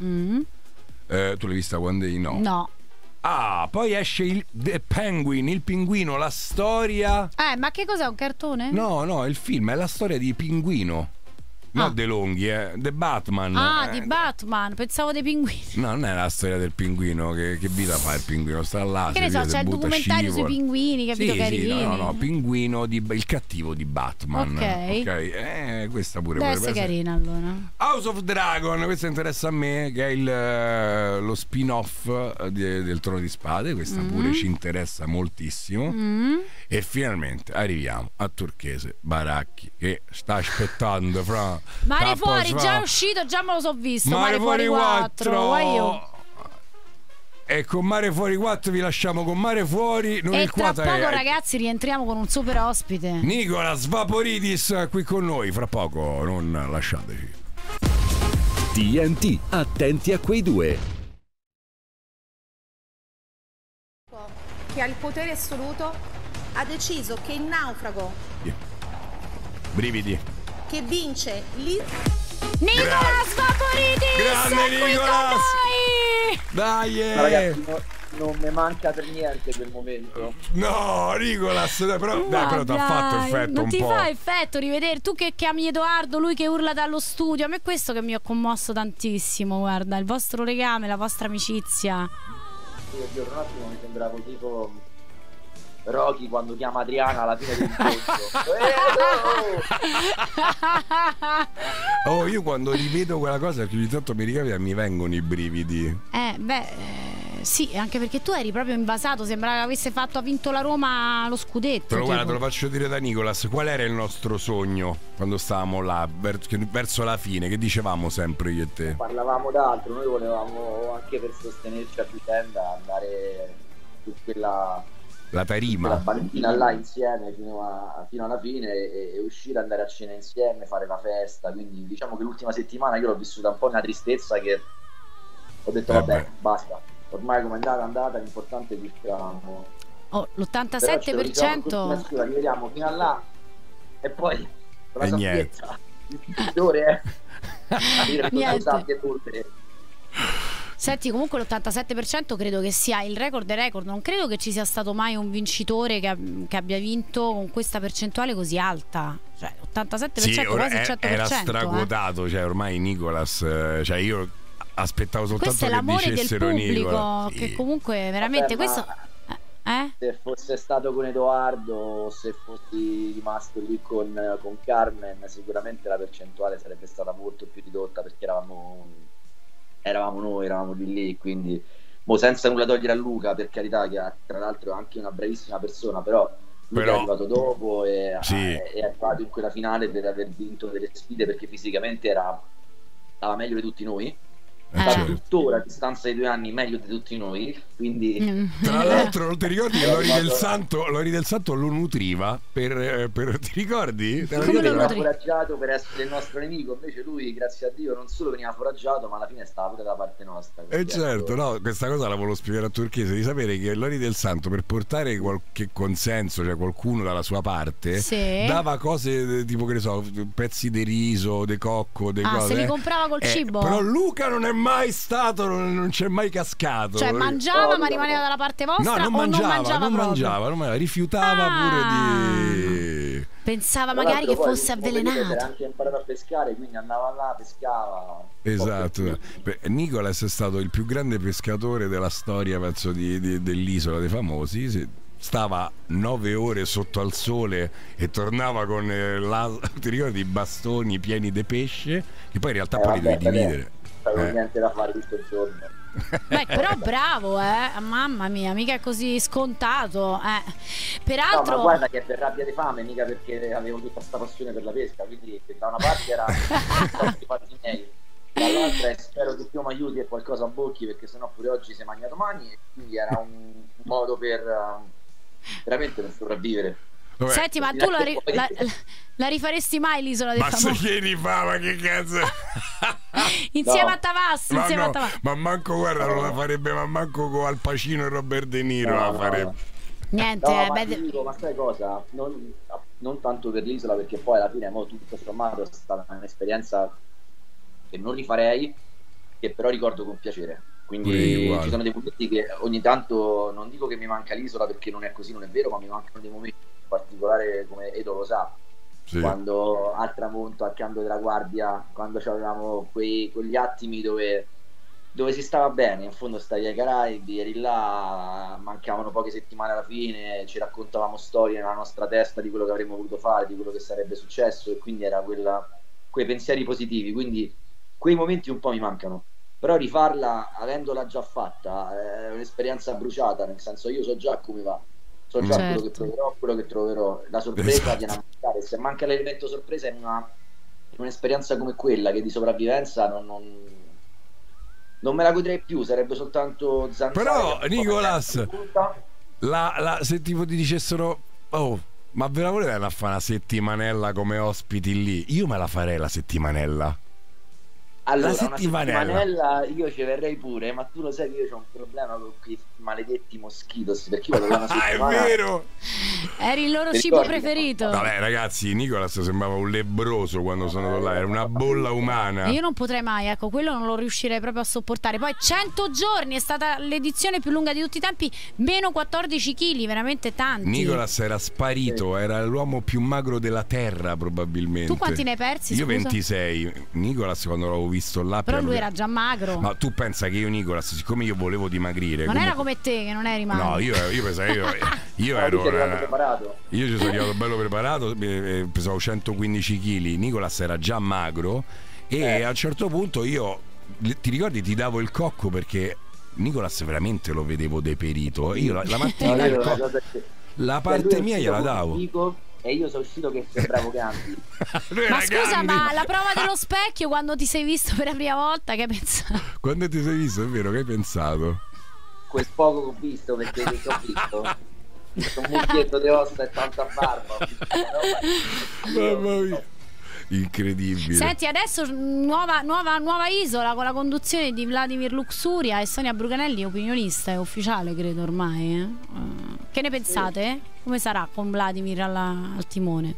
l'hai vista One Day? No. Poi esce The Penguin, il pinguino, la storia. Ma che cos'è, un cartone? No, il film è la storia di Pinguino. No, De Longhi, The Batman. Di Batman, pensavo dei pinguini. No, non è la storia del pinguino. Che vita fa il pinguino? Sta là. Che ne so, c'è il documentario sui pinguini, capito? Carini. No, Pinguino, il cattivo di Batman. Ok. Questa pure deve essere carina, allora. House of Dragon, questa interessa a me, che è lo spin-off del Trono di Spade. Questa pure ci interessa moltissimo. E finalmente arriviamo a Turchese Baracchi, che sta aspettando fra Mare Fuori, già è uscito, già me lo so visto. Mare Fuori 4. E con Mare Fuori 4 vi lasciamo con Mare Fuori. E tra poco ragazzi rientriamo con un super ospite, Nicolas Vaporidis, qui con noi. Fra poco, non lasciateci. TNT, attenti a quei due. Che ha il potere assoluto ha deciso che il naufrago brividi che vince lì. Nicolas Vaporidis, grande Nicolas, dai. Ma ragazzi, non mi manca per niente quel momento. No, Nicolas, però ti ha fatto effetto non un ti po'. fa effetto rivedere tu che chiami Edoardo, lui che urla dallo studio. A me è questo che mi ha commosso tantissimo, guarda, il vostro legame, la vostra amicizia. Io un attimo mi sembravo tipo Rocky quando chiama Adriana alla fine del Oh, io quando rivedo quella cosa che ogni tanto mi ricapita mi vengono i brividi. Sì, anche perché tu eri proprio invasato, sembrava che ha vinto la Roma lo scudetto. Però guarda, te lo faccio dire da Nicolas, qual era il nostro sogno quando stavamo là, verso la fine, che dicevamo sempre io e te? Parlavamo d'altro, noi volevamo anche per sostenerci a vicenda andare su quella... La tarima. La banchina là insieme fino alla fine e uscire, andare a cena insieme, fare la festa. Quindi diciamo che l'ultima settimana io l'ho vissuta un po' una tristezza che ho detto vabbè, basta, ormai come è andata, l'importante è che usciamo. L'87% arriviamo fino a là e poi con la sappiezza il vincitore niente. Senti, comunque l'87% credo che sia il record dei record. Non credo che ci sia stato mai un vincitore che abbia vinto con questa percentuale così alta. Cioè, 87% sì, quasi il 100%. Era straquotato, cioè ormai Nicolas, cioè io aspettavo soltanto questo è l'amore che dicessero del pubblico, Nicolas. Che comunque veramente questo... Se fosse stato con Edoardo, se fossi rimasto lì con Carmen, sicuramente la percentuale sarebbe stata molto più ridotta, perché eravamo lì, quindi senza nulla togliere a Luca, per carità, che tra l'altro è anche una bravissima persona, però lui è arrivato dopo e è arrivato in quella finale per aver vinto delle sfide, perché fisicamente stava meglio di tutti noi. Sta tuttora a distanza di 2 anni meglio di tutti noi, quindi tra l'altro non ti ricordi che Lori del Santo lo nutriva per ti ricordi? Veniva foraggiato per essere il nostro nemico, invece lui grazie a Dio non solo veniva foraggiato ma alla fine stava pure dalla parte nostra. Certo, no, questa cosa la volevo spiegare a Turchese, di sapere che Lori del Santo, per portare qualche consenso, cioè qualcuno dalla sua parte, dava cose tipo, che ne so, pezzi di riso, di cocco, cose, se li comprava col cibo. Però Luca non è mai stato, non c'è mai cascato. Cioè mangiava ma rimaneva dalla parte vostra? No, non mangiava, rifiutava pure di... Pensava magari che fosse avvelenato. Era anche imparato a pescare, quindi andava là, pescava. Esatto. Nicolas è stato il più grande pescatore della storia, penso, dell'isola dei famosi. Stava 9 ore sotto al sole e tornava con ti ricordi, i bastoni pieni di pesce, che poi in realtà poi li devi dividere. Niente da fare tutto il giorno. Beh, però bravo, mamma mia, mica è così scontato, Peraltro no, ma guarda che per rabbia di fame, mica perché avevo tutta questa passione per la pesca, quindi da una parte era i fatti miei, dall'altra spero che Dio mi aiuti e qualcosa a bocchi, perché sennò pure oggi si mangia domani, e quindi era un modo per veramente per sopravvivere. Vabbè. Senti, ma tu la rifaresti mai l'isola dei famosi? Ma se che rifava, che cazzo? Insieme a Tavassi, a Tavassi. Ma manco, guarda, non la farebbe, ma manco con Al Pacino e Robert De Niro la farebbe. Niente, ma sai cosa? Non tanto per l'isola, perché poi alla fine tutto sommato è stata un'esperienza che non rifarei, che però ricordo con piacere. Quindi ci sono dei momenti che ogni tanto, non dico che mi manca l'isola, perché non è così, non è vero, ma mi mancano dei momenti in particolare, come Edo lo sa, quando al tramonto, al cambio della guardia, quando avevamo quegli attimi dove si stava bene, in fondo stavi ai Caraibi, eri là, mancavano poche settimane alla fine, ci raccontavamo storie nella nostra testa di quello che avremmo voluto fare, di quello che sarebbe successo, e quindi era quei pensieri positivi, quindi quei momenti un po' mi mancano. Però rifarla avendola già fatta è un'esperienza bruciata, nel senso, io so già come va, so già quello che proverò, quello che troverò, la sorpresa viene a mancare. Se manca l'elemento sorpresa in un'esperienza come quella, che di sopravvivenza non me la godrei più, sarebbe soltanto zanzara. Però Nicolas, se tipo ti dicessero ma ve la volete andare a fare una settimanella come ospiti lì? Io me la farei la settimanella. Allora, una settimanella io ci verrei pure, ma tu lo sai che io ho un problema con quei maledetti moschitos, perché io una settimana... è vero! Eri il loro cibo preferito. Vabbè ragazzi, Nicolas sembrava un lebbroso quando sono andato là, era una bolla umana. Io non potrei mai, ecco, quello non lo riuscirei proprio a sopportare. Poi 100 giorni, è stata l'edizione più lunga di tutti i tempi, meno 14 kg, veramente tanti. Nicolas era sparito, era l'uomo più magro della terra probabilmente. Tu quanti ne hai persi? Io scusa? 26. Nicolas, quando l'avevo visto là. Però lui era già magro. Ma tu pensa che io, Nicolas, siccome io volevo dimagrire, non era come te che non eri magro. No, io pensavo io ero preparato. Io ci sono arrivato bello preparato, pesavo 115 kg, Nicolas era già magro e a un certo punto io, ti ricordi, ti davo il cocco perché Nicolas veramente lo vedevo deperito. Io la mattina la parte mia gliela davo. E io sono uscito che sembravo Gandhi. Ma scusa, ma la prova dello specchio, quando ti sei visto per la prima volta, che hai pensato? Quando ti sei visto, è vero, che hai pensato? Quel poco che ho visto, perché ho visto un mucchietto di ossa e tanta barba. Mamma mia, incredibile. Senti, adesso nuova isola con la conduzione di Vladimir Luxuria e Sonia Bruganelli, opinionista, è ufficiale credo ormai, Che ne pensate? Come sarà con Vladimir al timone?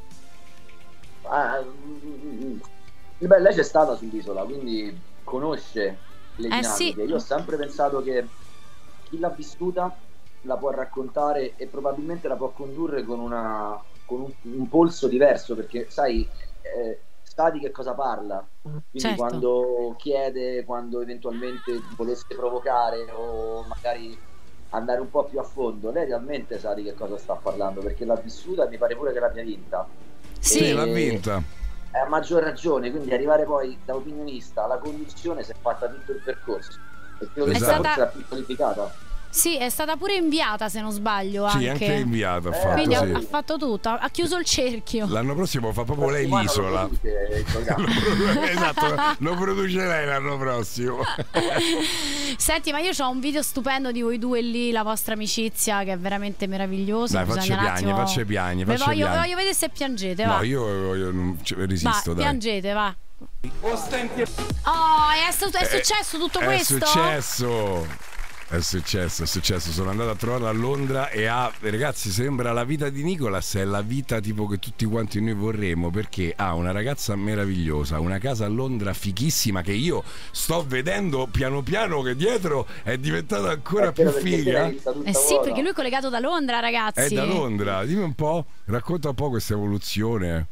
Beh, lei c'è stata sull'isola, quindi conosce le dinamiche. Sì. Io ho sempre pensato che chi l'ha vissuta la può raccontare e probabilmente la può condurre con un polso diverso, perché sai, sa di che cosa parla, quindi certo. quando chiede, quando eventualmente volesse provocare o magari andare un po' più a fondo, lei realmente sa di che cosa sta parlando, perché l'ha vissuta e mi pare pure che l'abbia vinta. Sì, l'ha vinta. A maggior ragione, quindi arrivare poi da opinionista alla conduzione si è fatta tutto il percorso, perché io forse la più qualificata. Sì, è stata pure inviata, se non sbaglio. Sì, anche inviata. Quindi ha fatto tutto, ha chiuso il cerchio. L'anno prossimo fa proprio lei l'isola. Esatto, lo produce lei l'anno prossimo. Senti, ma io ho un video stupendo di voi due lì, la vostra amicizia, che è veramente meravigliosa. Dai, faccia piagne. Voglio vedere se piangete, va. No, io non resisto, dai. Piangete, va. Oh, è successo tutto questo? È successo, sono andato a trovarla a Londra e ragazzi, sembra la vita di Nicolas, è la vita tipo che tutti quanti noi vorremmo, perché ha una ragazza meravigliosa, una casa a Londra fighissima che io sto vedendo piano piano che dietro è diventata ancora più figa. Sì, perché lui è collegato da Londra, ragazzi. È da Londra, dimmi un po', racconta un po' questa evoluzione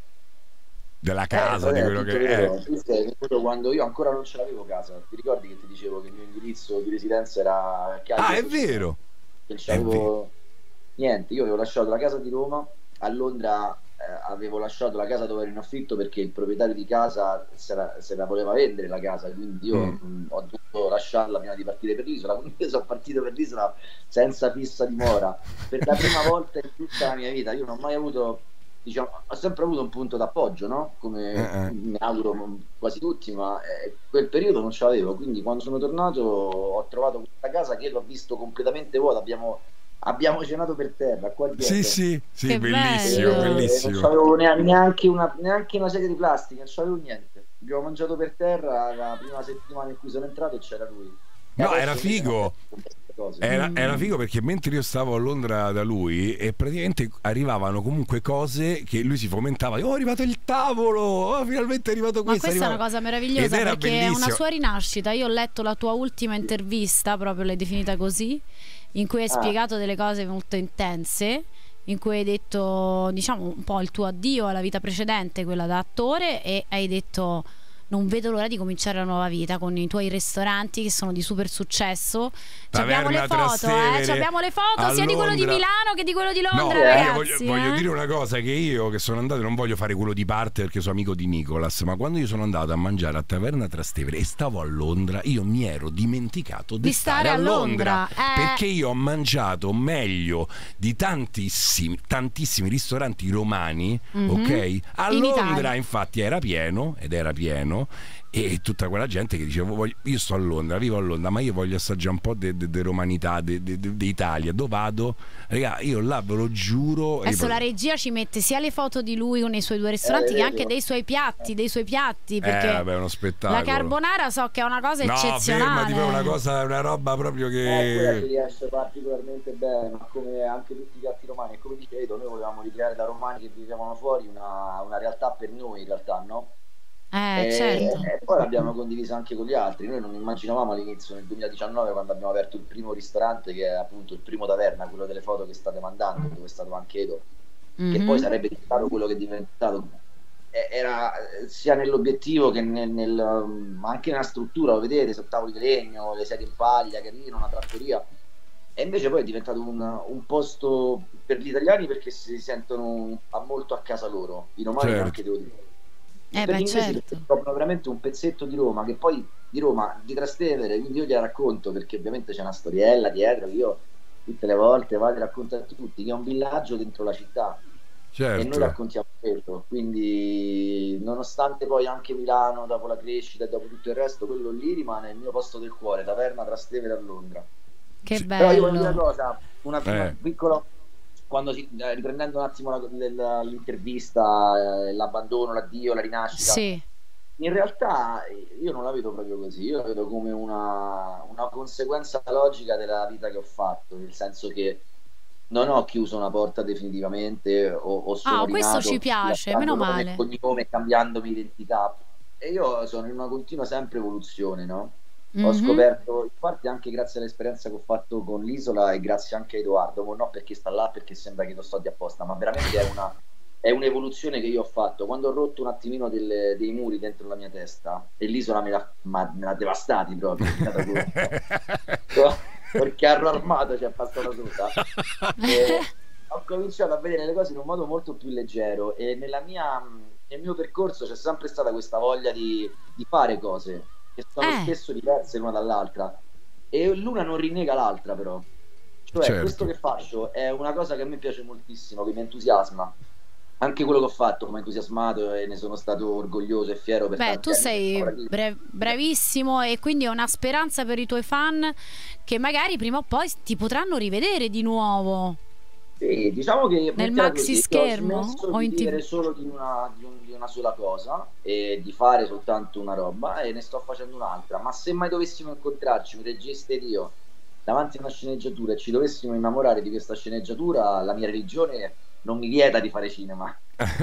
della casa, di quello che è. Quando io ancora non ce l'avevo casa, ti ricordi che ti dicevo che il mio indirizzo di residenza era è vero, che c'avevo niente, io avevo lasciato la casa di Roma, a Londra avevo lasciato la casa dove ero in affitto perché il proprietario di casa se la voleva vendere la casa, quindi io ho dovuto lasciarla prima di partire per l'isola, quindi io sono partito per l'isola senza fissa dimora per la prima volta in tutta la mia vita. Io non ho mai avuto, diciamo, ho sempre avuto un punto d'appoggio, no? Come mi auguro quasi tutti, ma quel periodo non ce l'avevo, quindi quando sono tornato ho trovato questa casa che io l'ho visto completamente vuota, abbiamo cenato per terra qua dietro. Sì, bellissimo, bellissimo. Non avevo neanche una sedia di plastica, non avevo niente, abbiamo mangiato per terra la prima settimana in cui sono entrato e c'era lui. No, era figo. Era figo perché mentre io stavo a Londra da lui e praticamente arrivavano comunque cose che lui si fomentava. Oh, è arrivato il tavolo, oh, finalmente è arrivato questo. Ma questa è una cosa meravigliosa perché bellissimo. È una sua rinascita. Io ho letto la tua ultima intervista, proprio l'hai definita così, in cui hai spiegato delle cose molto intense, in cui hai detto, diciamo, un po' il tuo addio alla vita precedente, quella da attore, e hai detto: non vedo l'ora di cominciare la nuova vita con i tuoi ristoranti che sono di super successo. Abbiamo le foto, abbiamo le foto sia di quello di Milano che di quello di Londra, ragazzi. Voglio dire una cosa, che io che sono andato, non voglio fare quello di parte perché sono amico di Nicolas, ma quando io sono andato a mangiare a Taverna Trastevere e stavo a Londra, io mi ero dimenticato di stare a Londra. Perché io ho mangiato meglio di tantissimi ristoranti romani, ok? A Londra infatti era pieno, e tutta quella gente che diceva: io sto a Londra, vivo a Londra, ma io voglio assaggiare un po' di romanità d'Italia. Dove vado? Raga, io là ve lo giuro. Adesso la regia ci mette sia le foto di lui con i suoi due ristoranti che anche dei suoi piatti, perché vabbè, è uno spettacolo. La carbonara so che è una cosa eccezionale. Fermati, una roba proprio che ci riesce particolarmente bene, ma come anche tutti i piatti romani, e come dicevo, noi volevamo ricreare da romani che vivevano fuori una realtà per noi, in realtà, no? Certo. E poi l'abbiamo condivisa anche con gli altri. Noi non immaginavamo all'inizio, nel 2019, quando abbiamo aperto il primo ristorante, che è appunto il primo Taverna, quello delle foto che state mandando, dove è stato anche Edo, che poi sarebbe diventato quello che è diventato era sia nell'obiettivo che anche nella struttura, lo vedete, su tavoli di legno, le sedie in paglia, carino, una trattoria, e invece poi è diventato un posto per gli italiani perché si sentono molto a casa loro, i romani anche, devo dire. Per gli inglesi proprio veramente un pezzetto di Roma, che poi di Roma, di Trastevere, quindi io gliela racconto perché ovviamente c'è una storiella dietro che io tutte le volte vado e racconto a tutti, che è un villaggio dentro la città. E noi raccontiamo quello, quindi nonostante poi anche Milano dopo la crescita e dopo tutto il resto, quello lì rimane il mio posto del cuore, taverna Trastevere a Londra. Che bello. Però io voglio dire una cosa, una piccola, quando riprendendo un attimo l'intervista, l'abbandono, l'addio, la rinascita, in realtà io non la vedo proprio così, io la vedo come una conseguenza logica della vita che ho fatto, nel senso che non ho chiuso una porta definitivamente o sono questo ci piace, meno male, cognome, cambiandomi identità, e io sono in una continua sempre evoluzione, no? Ho scoperto, in parte anche grazie all'esperienza che ho fatto con l'Isola e grazie anche a Edoardo, ma non perché sta là, perché sembra che lo sto di apposta, ma veramente è un'evoluzione che io ho fatto quando ho rotto un attimino dei muri dentro la mia testa, e l'Isola me l'ha devastati proprio perché carro armato c'è passato tutta. Ho cominciato a vedere le cose in un modo molto più leggero, e nel mio percorso c'è sempre stata questa voglia di fare cose che sono spesso diverse l'una dall'altra, e l'una non rinnega l'altra, però questo che faccio è una cosa che a me piace moltissimo, che mi entusiasma. Anche quello che ho fatto mi ha entusiasmato e ne sono stato orgoglioso e fiero. Tu sei bravissimo, e quindi è una speranza per i tuoi fan che magari prima o poi ti potranno rivedere di nuovo. Sì, diciamo che nel maxi schermo ho smesso di vivere solo di una sola cosa e di fare soltanto una roba, e ne sto facendo un'altra. Ma se mai dovessimo incontrarci, un regista ed io, davanti a una sceneggiatura, e ci dovessimo innamorare di questa sceneggiatura, la mia religione non mi vieta di fare cinema.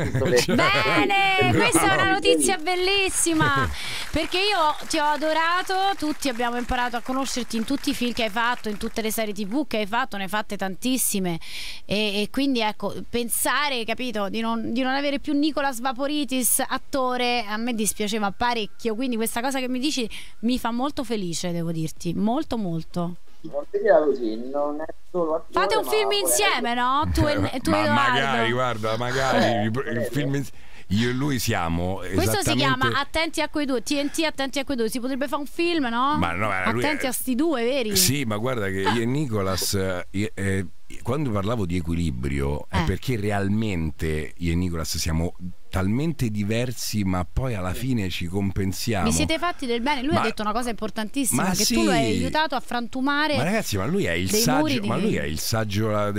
Bene, questa è una notizia bellissima, perché io ti ho adorato, tutti abbiamo imparato a conoscerti in tutti i film che hai fatto, in tutte le serie TV che hai fatto, ne hai fatte tantissime, e quindi ecco, pensare, capito, di non avere più Nicolas Vaporitis attore, a me dispiaceva parecchio, quindi questa cosa che mi dici mi fa molto felice, devo dirti, molto. Non si chiama così, non è solo attore, fate un film insieme, no? Tu e magari, guarda, magari il film io e lui siamo questo si chiama Attenti a quei due, TNT Attenti a quei due, si potrebbe fare un film, no? Ma no, attenti a sti due, veri? Sì, ma guarda che io e Nicolas quando parlavo di equilibrio è perché realmente io e Nicolas siamo talmente diversi, ma poi alla fine ci compensiamo. Vi siete fatti del bene. Lui ha detto una cosa importantissima, che tu lo hai aiutato a frantumare. Ma ragazzi, ma lui è il saggio, lui è il saggio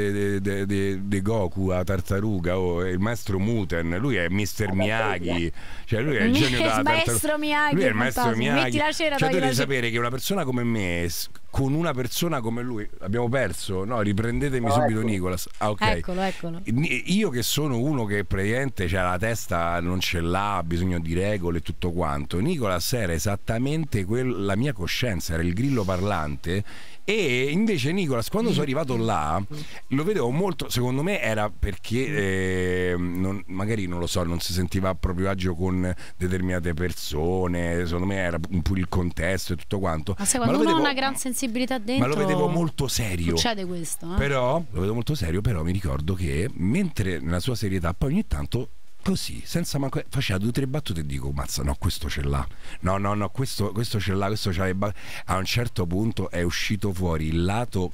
de Goku a tartaruga, è il maestro Muten, lui è Mr. Miyagi, cioè lui è il genio della tartaruga. Miyagi, lui è il maestro Miyagi. Metti la cera, cioè tu devi sapere che una persona come me con una persona come lui abbiamo perso. No, riprendetemi subito Nicolas. Eccolo. Io che sono uno che praticamente la testa non ce l'ha, ha bisogno di regole e tutto quanto. Nicolas era esattamente la mia coscienza, era il grillo parlante. E invece Nicolas, quando sono arrivato là, lo vedevo molto, secondo me era perché magari non lo so, non si sentiva a proprio agio con determinate persone, secondo me era un po' il contesto e tutto quanto. Ma secondo me ha una gran sensibilità dentro, ma lo vedevo molto serio. Succede questo, però lo vedo molto serio, però mi ricordo che mentre nella sua serietà poi ogni tanto così, senza manco, faceva 2 o 3 battute e dico mazza, no, questo ce l'ha, no, questo ce l'ha, questo ce l'ha. A un certo punto è uscito fuori il lato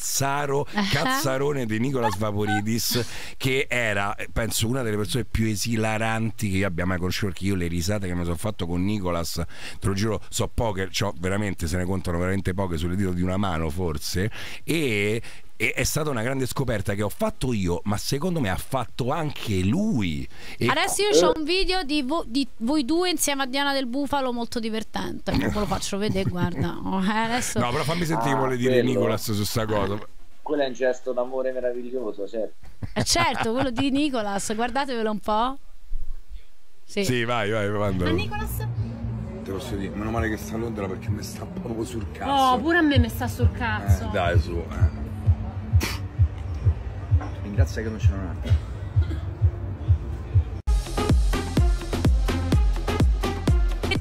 cazzarone di Nicolas Vaporidis, che era, penso, una delle persone più esilaranti che io abbia mai conosciuto, perché io le risate che mi sono fatto con Nicolas, te lo giuro, so poche, veramente, se ne contano veramente poche sulle dita di una mano forse, e è stata una grande scoperta che ho fatto io, ma secondo me ha fatto anche lui. Adesso io ho un video di voi due insieme a Diana del Bufalo molto divertente, ve lo faccio vedere, guarda. Adesso... No, però fammi sentire che vuole dire Nicolas su sta cosa. Quello è un gesto d'amore meraviglioso, certo. Certo, quello di Nicolas, guardatevelo un po'. Sì, vai, manda. Ma Nicolas? Te posso dire, meno male che sta a Londra perché mi sta proprio sul cazzo. Oh, pure a me mi sta sul cazzo. Dai, su, Ringrazia che non c'è un'altra.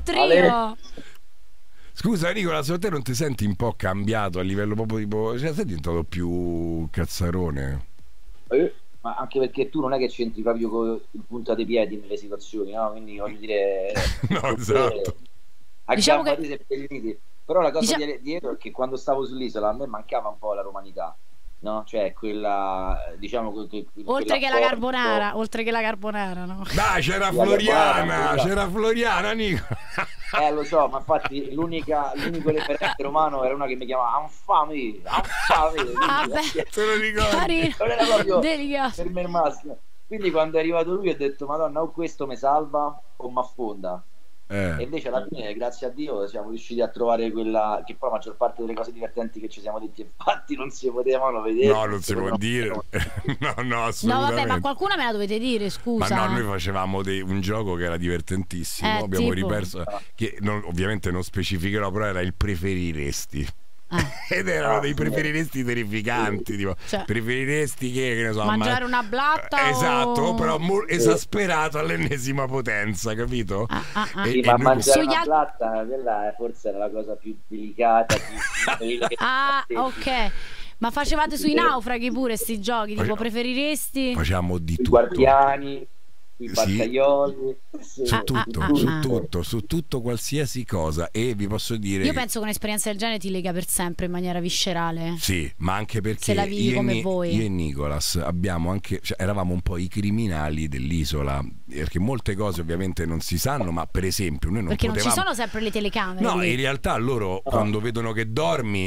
trio. Scusa Nicola, se te non ti senti un po' cambiato a livello proprio tipo, cioè sei diventato più cazzarone? Ma anche perché tu non è che c'entri proprio con il punta dei piedi nelle situazioni, no? Quindi voglio dire, no, esatto. Diciamo che... Però la cosa dietro è che quando stavo sull'isola a me mancava un po' la romanità, no? Cioè quella, diciamo, oltre che la carbonara, no? Dai, c'era Floriana, Nico. Lo so, ma infatti l'unico referente romano era una che mi chiamava Anfami. Te lo ricordi? Non era proprio per me il massimo. Quindi quando è arrivato lui ho detto Madonna, o questo mi salva o mi affonda. E invece alla fine, grazie a Dio, siamo riusciti a trovare quella che poi la maggior parte delle cose divertenti che ci siamo detti infatti non si potevano vedere. No, non si può dire. No, assolutamente. No, vabbè, ma qualcuna me la dovete dire, scusa. Ma no, noi facevamo un gioco che era divertentissimo. Abbiamo riperso, che ovviamente non specificherò, però era il preferiresti. Ed erano dei preferiresti terrificanti, tipo, cioè, preferiresti che ne so, mangiare una blatta esatto, però esasperato all'ennesima potenza, capito? Ma mangiare una blatta, quella forse era la cosa più delicata, ok. Ma facevate sui naufraghi pure sti giochi, tipo preferiresti? Facciamo di tutto. Guardiani, i battaglioli, su tutto, qualsiasi cosa. E vi posso dire, io penso che un'esperienza del genere ti lega per sempre in maniera viscerale. Sì, ma anche perché se la vivi come voi. Io e Nicolas abbiamo anche, cioè, eravamo un po' i criminali dell'isola, perché molte cose ovviamente non si sanno, ma per esempio noi non perché potevamo... non ci sono sempre le telecamere. No, in realtà loro quando vedono che dormi,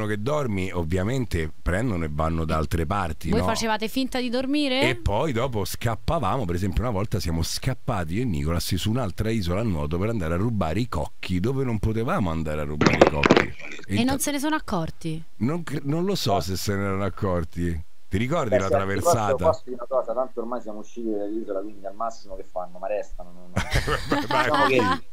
ovviamente prendono e vanno da altre parti. Voi facevate finta di dormire? E poi dopo scappavamo. Per esempio una volta siamo scappati io e Nicolas su un'altra isola a nuoto per andare a rubare i cocchi dove non potevamo andare a rubare i cocchi. E non se ne sono accorti? Non lo so se se ne erano accorti. Ti ricordi la traversata? Posso dire una cosa, tanto ormai siamo usciti dall'isola, quindi al massimo che fanno? Ma restano. Diciamo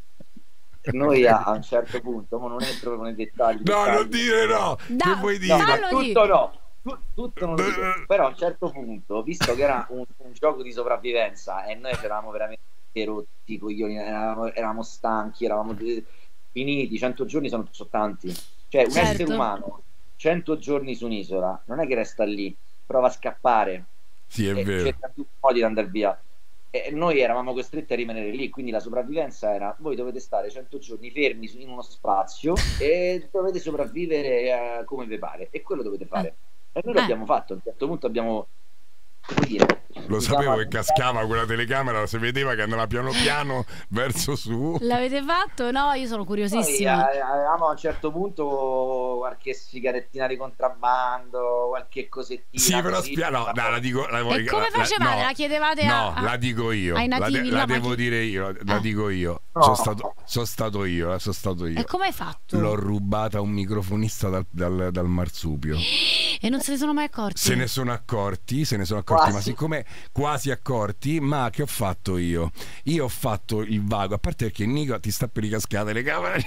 che noi a un certo punto, non entro nei dettagli. No, non dire no! Che vuoi dire? Tutto no! Tutto non lo dico. Però a un certo punto, visto che era un gioco di sopravvivenza e noi eravamo veramente rotti i coglioni, eravamo stanchi, eravamo finiti, 100 giorni sono tanti. Cioè un essere umano 100 giorni su un'isola non è che resta lì, prova a scappare. Sì, è vero. Cerca più modi di andare via. E noi eravamo costretti a rimanere lì, quindi la sopravvivenza era: voi dovete stare 100 giorni fermi in uno spazio e dovete sopravvivere come vi pare, e quello dovete fare. E noi l'abbiamo fatto. A un certo punto abbiamo, come dire, lo sapevo che cascava quella telecamera, si vedeva che andava piano piano verso su. L'avete fatto? No, io sono curiosissima. Poi, avevamo a un certo punto qualche sigarettina di contrabbando, qualche cosettina. Sì, però la dico. E come facevate? La chiedevate la dico io. Ai nativi, la devo dire io. La dico io. No. Sono stato io. E come hai fatto? L'ho rubata a un microfonista dal marsupio. E non se ne sono mai accorti? Se ne sono accorti, ma siccome quasi accorti, ma che ho fatto io? Io ho fatto il vago, a parte perché Nico ti sta per ricascare le camere.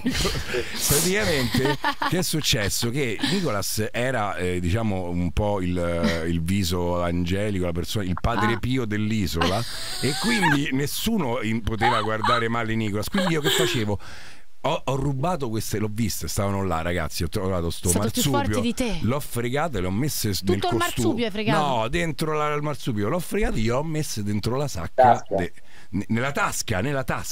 Praticamente che è successo? Che Nicolas era diciamo un po' il viso angelico, la persona, il padre Pio dell'isola, e quindi nessuno poteva guardare male Nicolas. Quindi io che facevo? Ho rubato queste, l'ho viste, stavano là, ragazzi. Ho trovato sto marsupio, l'ho fregato e l'ho messe nel costume. Tutto il marsupio hai fregato? No, dentro il marsupio l'ho fregato, io ho messo dentro la sacca, nella tasca.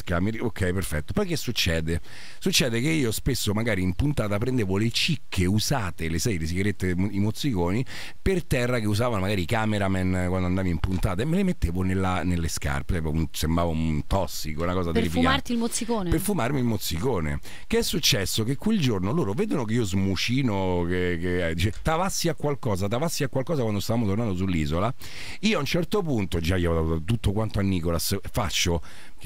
Ok, perfetto. Poi che succede? Succede che io spesso magari in puntata prendevo le cicche usate, le sigarette, i mozziconi per terra che usavano magari i cameraman quando andavi in puntata, e me le mettevo nelle scarpe, sembrava un tossico, una cosa terrificante. Per fumarti il mozzicone? Per fumarmi il mozzicone. Che è successo? Che quel giorno loro vedono che io smucino, che dice tavassi a qualcosa quando stavamo tornando sull'isola. Io a un certo punto, già io avevo dato tutto quanto a Nicolas, faccio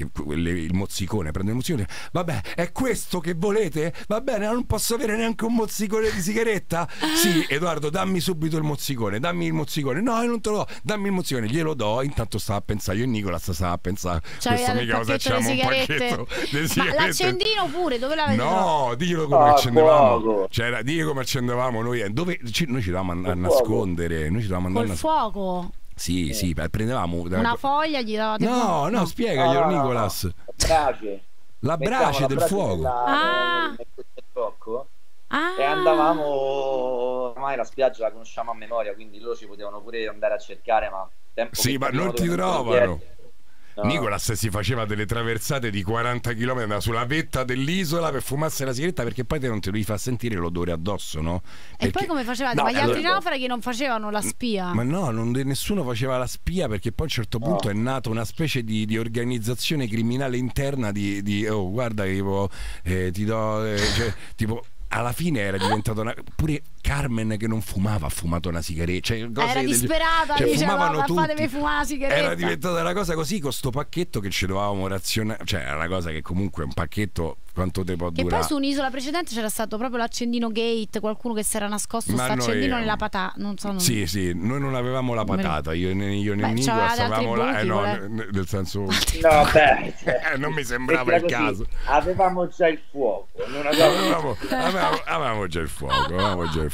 il mozzicone, prendo il mozzicone, vabbè, è questo che volete? Va bene, non posso avere neanche un mozzicone di sigaretta? Sì, Edoardo, dammi subito il mozzicone, no, io non te lo do, dammi il mozzicone, glielo do. Intanto stava a pensare, io e Nicolas stava a pensare, questo mica cosa facciamo un pacchetto di sigarette. Ma l'accendino pure, dove l'avete? No, diglielo come accendevamo. Diglielo come accendevamo noi, noi ci dovevamo a nascondere, col fuoco. Sì, prendevamo una foglia, gli davate no, spiegaglielo, Nicolas. Brace. La brace del fuoco. Del cocco. E andavamo, ormai la spiaggia la conosciamo a memoria, quindi loro ci potevano pure andare a cercare, ma tempo sì, ma non ti trovano. No. Nicolas si faceva delle traversate di 40 km sulla vetta dell'isola per fumarsi la sigaretta, perché poi te non te lo fa sentire l'odore addosso, no? E poi come facevate? Ma gli altri naufraghi non facevano la spia? Ma no, nessuno faceva la spia, perché poi a un certo punto è nata una specie di organizzazione criminale interna di oh, guarda, tipo, ti do cioè, tipo, alla fine era diventata pure Carmen che non fumava ha fumato una sigaretta, cioè, era disperata, cioè, diceva no, fatemi fumare la sigaretta. Era diventata una cosa così, con sto pacchetto che ci dovevamo razionare, cioè era una cosa che comunque un pacchetto quanto te può durare. E poi su un'isola precedente c'era stato proprio l'accendino gate, qualcuno che si era nascosto sto accendino nella patata, non so. Sì, noi non avevamo la patata, io né Nicolas avevamo nel senso no, beh, non mi sembrava il caso. Avevamo già il fuoco, non avevamo già il fuoco.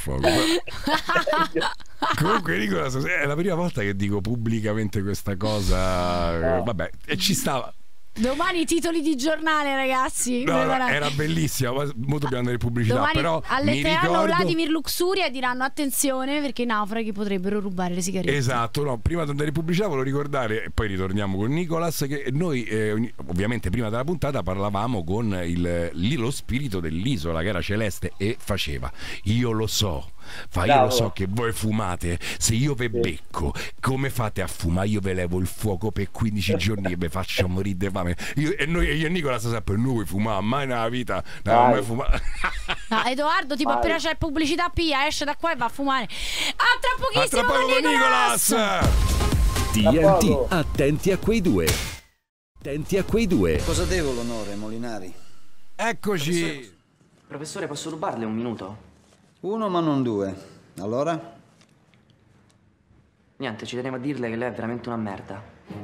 Comunque Nicolas, è la prima volta che dico pubblicamente questa cosa, vabbè, e ci stava. Domani titoli di giornale, ragazzi. No, era bellissima. Ora dobbiamo andare in pubblicità. Domani però alletteranno Vladimir Luxuria e diranno attenzione perché i naufraghi potrebbero rubare le sigarette. Esatto, no, prima di andare in pubblicità volevo ricordare, e poi ritorniamo con Nicolas, che noi ovviamente prima della puntata parlavamo con lo spirito dell'isola che era Celeste e faceva io lo so. Io lo so che voi fumate, se io ve becco, come fate a fumare? Io ve levo il fuoco per 15 giorni e vi faccio morire di fame. Io e Nicola sempre noi fumavamo, mai nella vita non avevamo mai fumato. No, Edoardo, tipo appena c'è pubblicità pia, esce da qua e va a fumare. Tra pochissimo con Nicolas. TNT, attenti a quei due. Attenti a quei due. Cosa devo l'onore, Molinari? Eccoci. Professore, posso rubarle un minuto? Uno ma non due. Allora? Niente, ci tenevo a dirle che lei è veramente una merda.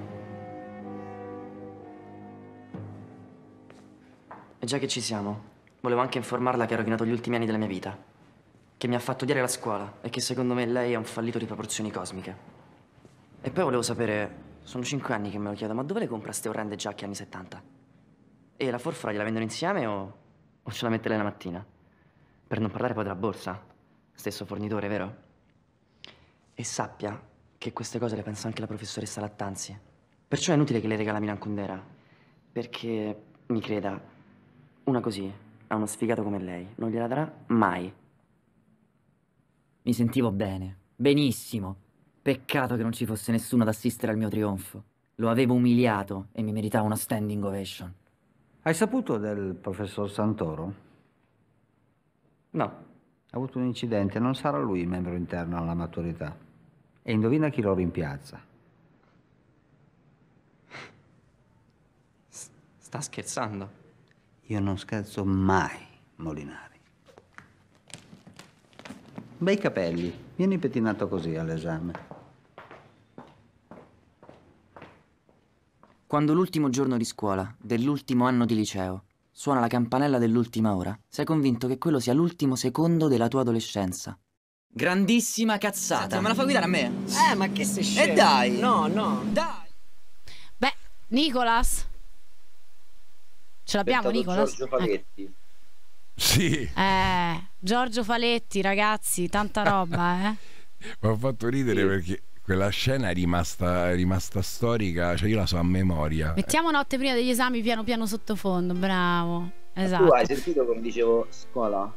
E già che ci siamo, volevo anche informarla che ha rovinato gli ultimi anni della mia vita. Che mi ha fatto odiare la scuola e che secondo me lei è un fallito di proporzioni cosmiche. E poi volevo sapere, sono 5 anni che me lo chiedo, ma dove le compra ste orrende giacche anni 70? E la forfora gliela vendono insieme o ce la mette lei la mattina? Per non parlare poi della borsa. Stesso fornitore, vero? E sappia che queste cose le pensa anche la professoressa Lattanzi. Perciò è inutile che le regala Milan Kundera. Perché, mi creda, una così a uno sfigato come lei non gliela darà mai. Mi sentivo bene, benissimo. Peccato che non ci fosse nessuno ad assistere al mio trionfo. Lo avevo umiliato e mi meritava una standing ovation. Hai saputo del professor Santoro? No. Ha avuto un incidente, non sarà lui il membro interno alla maturità. E indovina chi lo rimpiazza. Sta scherzando? Io non scherzo mai, Molinari. Bei capelli, vieni pettinato così all'esame. Quando l'ultimo giorno di scuola, dell'ultimo anno di liceo, suona la campanella dell'ultima ora, sei convinto che quello sia l'ultimo secondo della tua adolescenza. Grandissima cazzata. Senti, ma la fa guidare a me? Ma che sei scemo? E dai! No, dai! Beh, Nicolas. Ce l'abbiamo, Nicolas? Giorgio Faletti. Sì. Giorgio Faletti, ragazzi, tanta roba, Mi ha fatto ridere perché quella scena è rimasta storica, cioè io la so a memoria. Mettiamo notte prima degli esami piano piano sottofondo, bravo. Esatto. Tu hai sentito come dicevo scuola?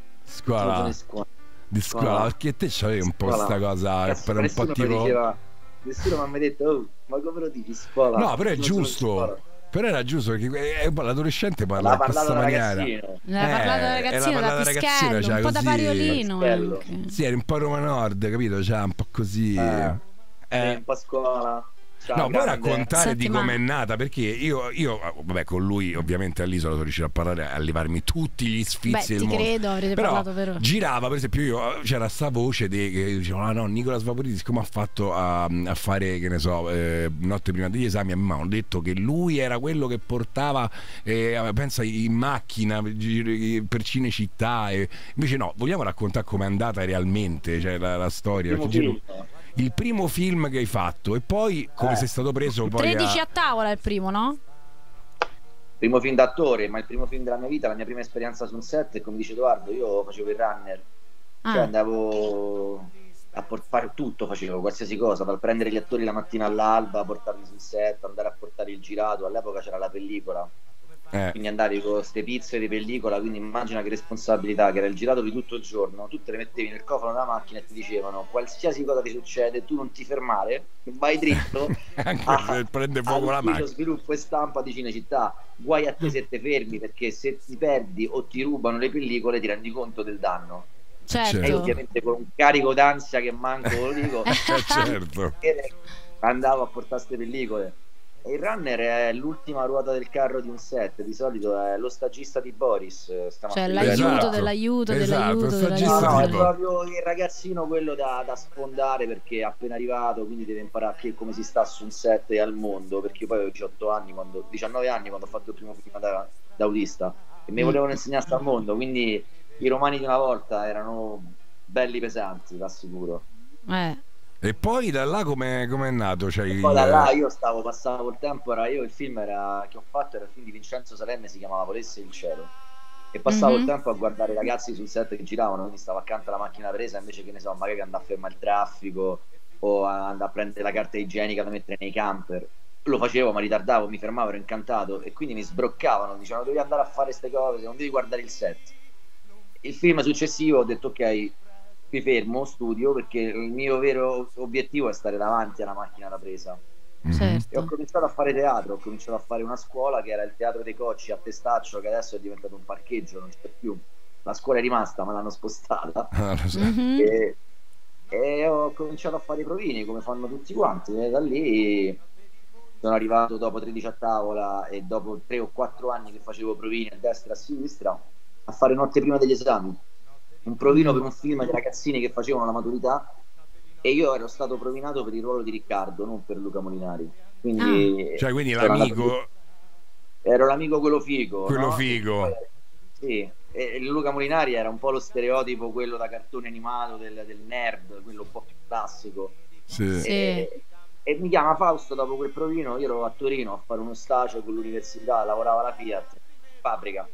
Di scuola, perché te c'avevi un po' sta cosa per un po' tipo nessuno mi ha mai detto oh, ma come lo dici scuola? No, però è giusto. Però era giusto perché l'adolescente parla in questa maniera. L'ha parlato da ragazzino, da pischello, cioè, un po' da pariolino. Sì, era un po' Roma Nord, capito? Cioè, un po' così. Un po' a scuola. No, puoi raccontare di com'è nata, perché io vabbè, con lui ovviamente all'isola sono riuscito a parlare, a levarmi tutti gli sfizi del mondo. Credo, avrete parlato però. Girava, per esempio, c'era sta voce che diceva no, Nicolas Vaporini siccome ha fatto a fare, che ne so, notte prima degli esami, a me mi hanno detto che lui era quello che portava pensa in macchina per Cinecittà, invece no, vogliamo raccontare com'è andata realmente, cioè la storia. Il primo film che hai fatto e poi come sei stato preso poi 13 a tavola è il primo, no? primo film d'attore, ma il primo film della mia vita, la mia prima esperienza su un set, e come dice Edoardo, io facevo il runner, cioè andavo a fare tutto, facevo qualsiasi cosa, dal prendere gli attori la mattina all'alba, portarli sul set, andare a portare il girato. All'epoca c'era la pellicola, quindi andavi con queste pizze di pellicola, quindi immagina che responsabilità, che era il girato di tutto il giorno, tu te le mettevi nel cofano della macchina e ti dicevano qualsiasi cosa ti succede tu non ti fermare, vai dritto prende fuoco la macchina, sviluppo e stampa di Cinecittà, guai a te se te fermi, perché se ti perdi o ti rubano le pellicole ti rendi conto del danno. Certo. E io ovviamente con un carico d'ansia che manco lo dico, certo, andavo a portare queste pellicole. E il runner è l'ultima ruota del carro di un set, di solito è lo stagista di Boris, cioè l'aiuto dell'aiuto no, è proprio il ragazzino quello da sfondare, perché è appena arrivato, quindi deve imparare come si sta su un set e al mondo, perché io poi avevo 19 anni quando ho fatto il primo film da autista e mi volevano insegnare a stare al mondo, quindi i romani di una volta erano belli pesanti, l'assicuro. E poi da là come è nato? Cioè, poi da là io passavo il tempo, il film che ho fatto era il film di Vincenzo Salemme, si chiamava Volesse il cielo, e passavo il tempo a guardare i ragazzi sul set che giravano, quindi stavo accanto alla macchina presa, invece che ne so, magari andare a fermare il traffico o andare a prendere la carta igienica da mettere nei camper. Lo facevo, ma ritardavo, mi fermavo, ero incantato, e quindi mi sbroccavano, dicevano devi andare a fare queste cose, non devi guardare il set. Il film successivo ho detto ok, mi fermo, studio, perché il mio vero obiettivo è stare davanti alla macchina da presa. Certo. E ho cominciato a fare teatro, ho cominciato a fare una scuola che era il Teatro dei Cocci a Testaccio, che adesso è diventato un parcheggio, non c'è più. La scuola è rimasta, ma l'hanno spostata. E ho cominciato a fare i provini come fanno tutti quanti, e da lì sono arrivato dopo 13 a tavola e dopo 3 o 4 anni che facevo provini a destra e a sinistra a fare notte prima degli esami, un provino per un film di ragazzini che facevano la maturità, e io ero stato provinato per il ruolo di Riccardo, non per Luca Molinari, quindi cioè quindi l'amico, ero l'amico quello figo, figo. Sì, e Luca Molinari era un po' lo stereotipo, quello da cartone animato del nerd, quello un po' più classico. E mi chiama Fausto dopo quel provino, io ero a Torino a fare uno stage con l'università, lavoravo alla Fiat fabbrica,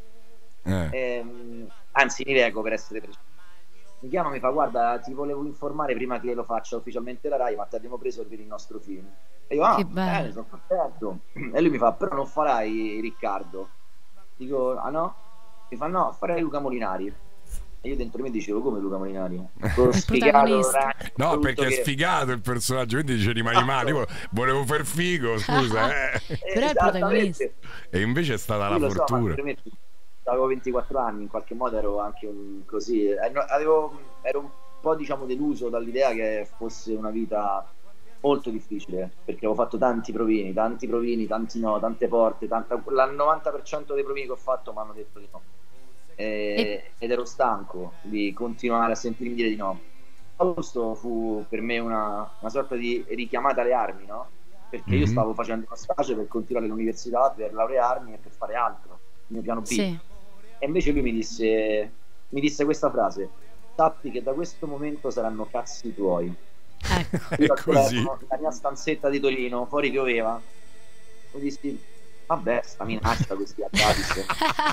anzi in Iveco per essere preciso. Mi chiama, mi fa guarda, ti volevo informare prima che lo faccia ufficialmente la Rai, ma ti abbiamo preso per il nostro film. E io sono contento. E lui mi fa però non farai Riccardo. Dico no? Mi fa no, farei Luca Molinari. E io dentro me dicevo come Luca Molinari? Sfigato, no, perché è sfigato il personaggio, quindi dice rimani male. Io volevo far figo, scusa. Però è il protagonista. E invece è stata la fortuna. Per me, avevo 24 anni, in qualche modo ero anche così. Ero un po' diciamo deluso dall'idea che fosse una vita molto difficile, perché avevo fatto tanti provini, tanti no, tante porte, il 90% dei provini che ho fatto mi hanno detto di no. Ed ero stanco di continuare a sentirmi dire di no. Questo fu per me una sorta di richiamata alle armi, no? Perché io stavo facendo uno stage per continuare l'università, per laurearmi e per fare altro, il mio piano B. E invece lui mi disse questa frase: sappi che da questo momento saranno cazzi tuoi. Io la mia stanzetta di Torino, fuori pioveva, mi dissi vabbè, sta minaccia questi Addadis.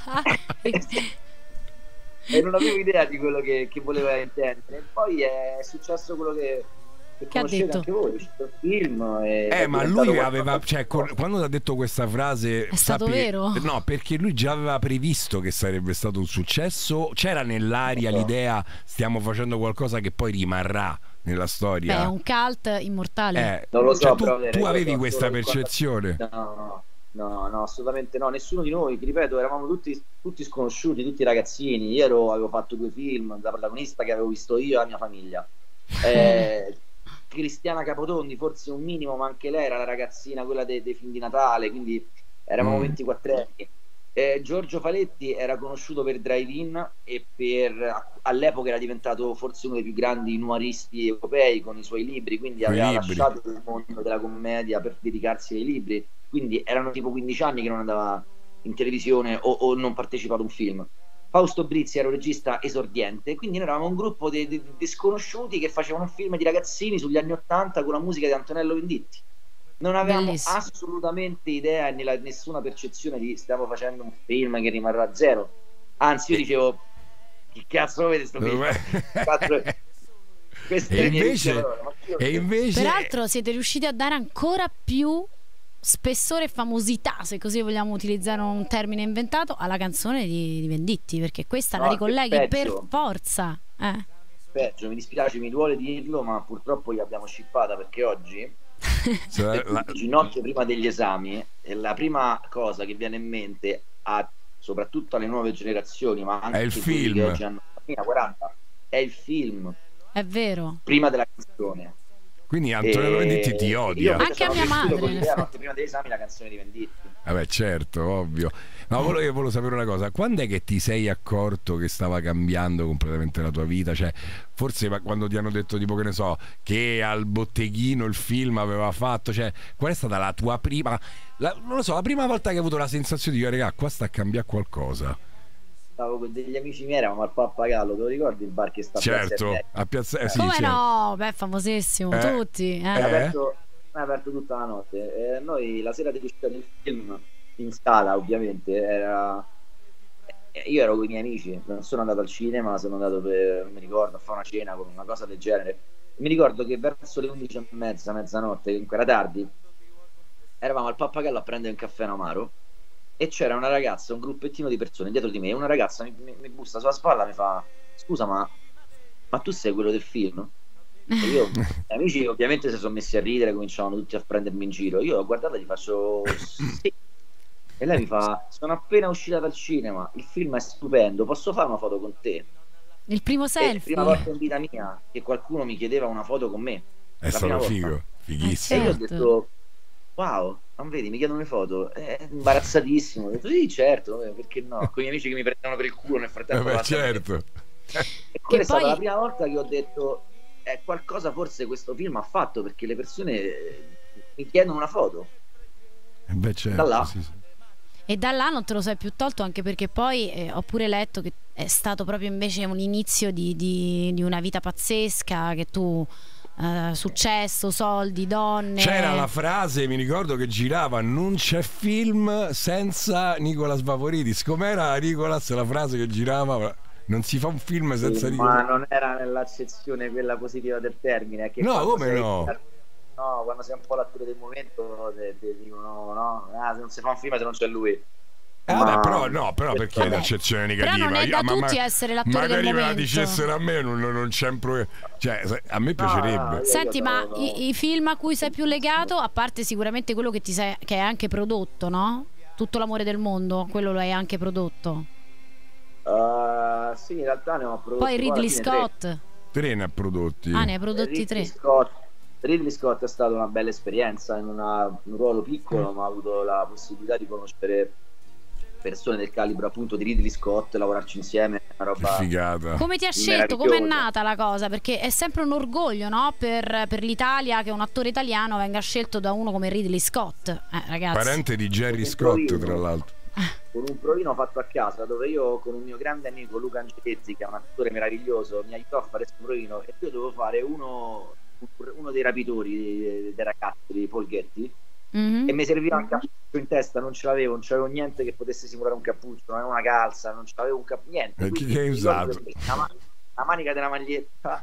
E non avevo idea di quello che voleva intendere. E poi è successo quello che conoscete anche voi, il film ma lui aveva, cioè, quando ha detto questa frase è stato vero? No, perché lui già aveva previsto che sarebbe stato un successo. C'era nell'aria l'idea stiamo facendo qualcosa che poi rimarrà nella storia. Beh, è un cult immortale. Non lo so, cioè, tu avevi questa percezione? No, assolutamente no, nessuno di noi, ti ripeto, eravamo tutti sconosciuti, tutti ragazzini. Io avevo fatto 2 film da protagonista che avevo visto io e la mia famiglia. Cristiana Capotondi forse un minimo, ma anche lei era la ragazzina quella dei film di Natale, quindi eravamo 24 anni. Giorgio Faletti era conosciuto per Drive-In e all'epoca era diventato forse uno dei più grandi noiristi europei con i suoi libri, quindi aveva lasciato il mondo della commedia per dedicarsi ai libri, quindi erano tipo 15 anni che non andava in televisione o non partecipava a un film. Fausto Brizzi era un regista esordiente, quindi noi eravamo un gruppo di sconosciuti che facevano un film di ragazzini sugli anni '80 con la musica di Antonello Venditti. Non avevamo Bellissimo. assolutamente idea e nessuna percezione di stiamo facendo un film che rimarrà zero. Anzi, io dicevo, che cazzo lo vede sto film? E invece Peraltro siete riusciti a dare ancora più spessore e famosità, se così vogliamo utilizzare un termine inventato, alla canzone di Venditti, perché questa la ricolleghi per forza. Peggio, mi dispiace, mi duole dirlo, ma purtroppo li abbiamo shippata, perché oggi notte prima degli esami la prima cosa che viene in mente soprattutto alle nuove generazioni, ma anche è il quelli film che oggi hanno 40, è il film, è vero, prima della canzone. Quindi Antonello Venditti ti odia. Anche a mia madre, con l'idea, notte prima degli esami, la canzone di Venditti. Vabbè, certo, ovvio. Ma io volevo sapere una cosa: quando è che ti sei accorto che stava cambiando completamente la tua vita? Cioè, forse quando ti hanno detto, tipo, che ne so, che al botteghino il film aveva fatto, cioè, qual è stata la tua prima, non lo so, la prima volta che hai avuto la sensazione di dire, raga, qua sta a cambiare qualcosa? Stavo con degli amici miei, eravamo al Pappagallo, te lo ricordi il bar che sta certo, a Piazza sì, come certo. No, beh, famosissimo, tutti. È aperto tutta la notte. Noi la sera dell'uscita del film, in sala ovviamente, io ero con i miei amici, non sono andato al cinema, sono andato non mi ricordo, a fare una cena con una cosa del genere. Mi ricordo che verso le 11:30, mezzanotte, comunque era tardi, eravamo al Pappagallo a prendere un caffè in amaro e c'era una ragazza, un gruppettino di persone dietro di me, e una ragazza mi bussa sulla spalla e mi fa: scusa, ma tu sei quello del film? E io, gli amici ovviamente si sono messi a ridere, cominciavano tutti a prendermi in giro. Io l'ho guardata e gli faccio sì. E lei mi fa: sono appena uscita dal cinema, il film è stupendo, posso fare una foto con te? Il primo selfie. È la prima volta in vita mia che qualcuno mi chiedeva una foto con me. È stato figo, fighissimo. E io ho detto: wow, non vedi, mi chiedono le foto, è imbarazzatissimo. Ho detto sì, certo, perché no? Con gli amici che mi prendevano per il culo nel frattempo. Certo. E quella è stata la prima volta che ho detto: qualcosa forse questo film ha fatto, perché le persone mi chiedono una foto. Certo, da là. sì. E da là non te lo sei più tolto, anche perché poi ho pure letto che è stato proprio invece un inizio di una vita pazzesca, che tu successo, soldi, donne. C'era la frase, mi ricordo, che girava: non c'è film senza Nicolas Vaporidis. Com'era, Nicolas, la frase che girava? Non si fa un film senza Nicolas. Ma non era nell'accezione quella positiva del termine, che no, come no? No, quando sei un po' l'attore del momento ti dicono non si fa un film se non c'è lui. Però perché è l'accezione negativa? Però non è da tutti essere l'attore del momento. Magari me la dicessero a me, non c'è un problema. Cioè, a me piacerebbe. Senti, ma i film a cui sei più legato, a parte sicuramente quello che hai anche prodotto, no? Tutto l'amore del mondo, quello lo hai anche prodotto. Sì, in realtà ne ho prodotto. Poi Ridley Scott. Tre ne ha prodotti. Ne hai prodotti tre. Ridley Scott è stata una bella esperienza in un ruolo piccolo, ma ho avuto la possibilità di conoscere persone del calibro appunto di Ridley Scott, lavorarci insieme, una roba figata. Come ti ha scelto? Come è nata la cosa? Perché è sempre un orgoglio, no? Per l'Italia che un attore italiano venga scelto da uno come Ridley Scott, ragazzi. Parente di Gerry Scott, tra l'altro. Con un provino fatto a casa, dove io con un mio grande amico Luca Angelezzi, che è un attore meraviglioso, mi aiutò a fare questo provino, e io dovevo fare uno dei rapitori dei ragazzi di Paul Getty. E mi serviva un cappuccio in testa, non ce l'avevo niente che potesse simulare un cappuccio, non avevo una calza, non ce l'avevo un niente. E che hai usato? La manica della maglietta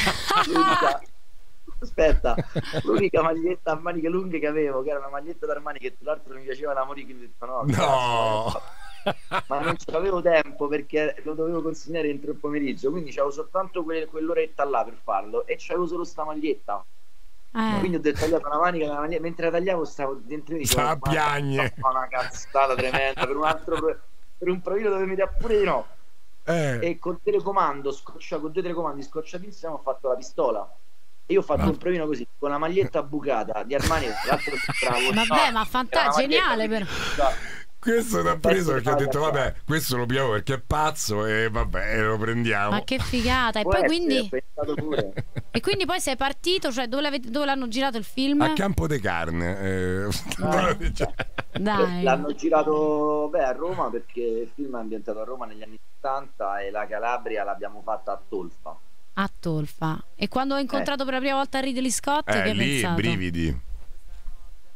l'unica maglietta a maniche lunghe che avevo, che era una maglietta d'Armani, che tra l'altro mi piaceva la morì, che mi ho detto no. Ma non ce l'avevo tempo perché lo dovevo consegnare entro il pomeriggio, quindi c'avevo soltanto quell'oretta là per farlo e c'avevo solo sta maglietta. Quindi ho tagliato una manica, mentre la tagliavo stavo dentro di me, piagne, una cazzata tremenda per un provino dove mi dà pure di no. E col telecomando con due telecomandi scocciati insieme ho fatto la pistola. E io ho fatto un provino così, con la maglietta bucata di Armani, l'altro bravo. Vabbè, ma geniale però. Questo l'ha preso perché ha detto vabbè, questo lo piavo perché è pazzo e vabbè, lo prendiamo. Ma che figata. E poi quindi e quindi poi sei partito, cioè dove l'hanno girato il film? A Campo de Carne. Dai. L'hanno girato a Roma, perché il film è ambientato a Roma negli anni 70 e la Calabria l'abbiamo fatta a Tolfa. A Tolfa. E quando ho incontrato per la prima volta Ridley Scott, che hai lì pensato? Brividi.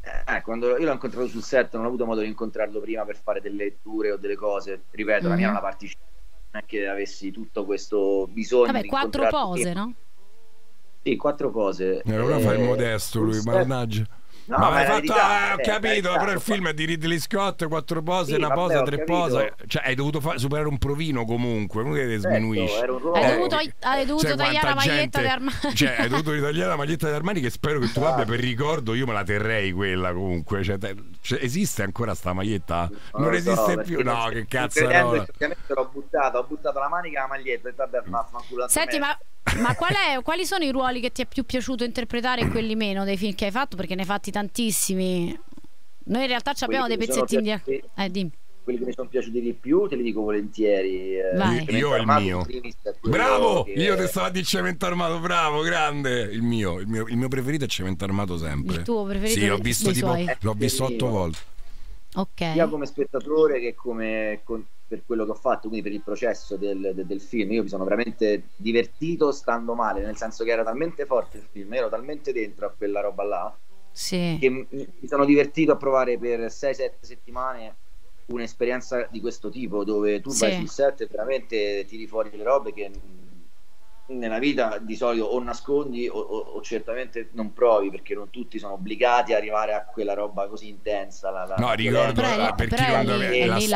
Quando io l'ho incontrato sul set, non ho avuto modo di incontrarlo prima per fare delle letture o delle cose. Ripeto, la mia è una particina, non è che avessi tutto questo bisogno. Vabbè, 4 pose, no? Sì, 4 pose. Allora fa il modesto lui, mannaggia. No, ma ma hai è fatto, verità, ho capito, verità, però il film è di Ridley Scott, 4 pose, sì, una vabbè, posa, ho 3 capito. pose, cioè hai dovuto superare un provino comunque, non è che sminuisci. Era un ruolo. Hai dovuto tagliare la maglietta di Armani. Cioè, hai dovuto ritagliare la maglietta di Armani, che spero che tu abbia per ricordo. Io me la terrei quella comunque. Cioè, esiste ancora sta maglietta? Non esiste più. No, che cazzo. Effettivamente l'ho buttato la manica e la maglietta e vabbè, vaffanculo. Senti, ma quali sono i ruoli che ti è più piaciuto interpretare e quelli meno dei film che hai fatto? Perché ne hai fatti tantissimi. Noi in realtà abbiamo dei pezzettini di... dimmi. Quelli che mi sono piaciuti di più te li dico volentieri. Io è il mio. Bravo! Io ti stavo a dire Cemento Armato, bravo, grande. Il mio preferito è Cemento Armato sempre. Il tuo preferito? Sì, l'ho visto l'ho visto 8 volte. Ok. Sia come spettatore che per quello che ho fatto, quindi per il processo del film. Io mi sono veramente divertito stando male, nel senso che era talmente forte il film, ero talmente dentro a quella roba là, sì, che mi sono divertito a provare per 6-7 settimane un'esperienza di questo tipo, dove tu vai sul set e veramente tiri fuori le robe che nella vita di solito o nascondi o certamente non provi, perché non tutti sono obbligati ad arrivare a quella roba così intensa. No, ricordo per chi non doveva, la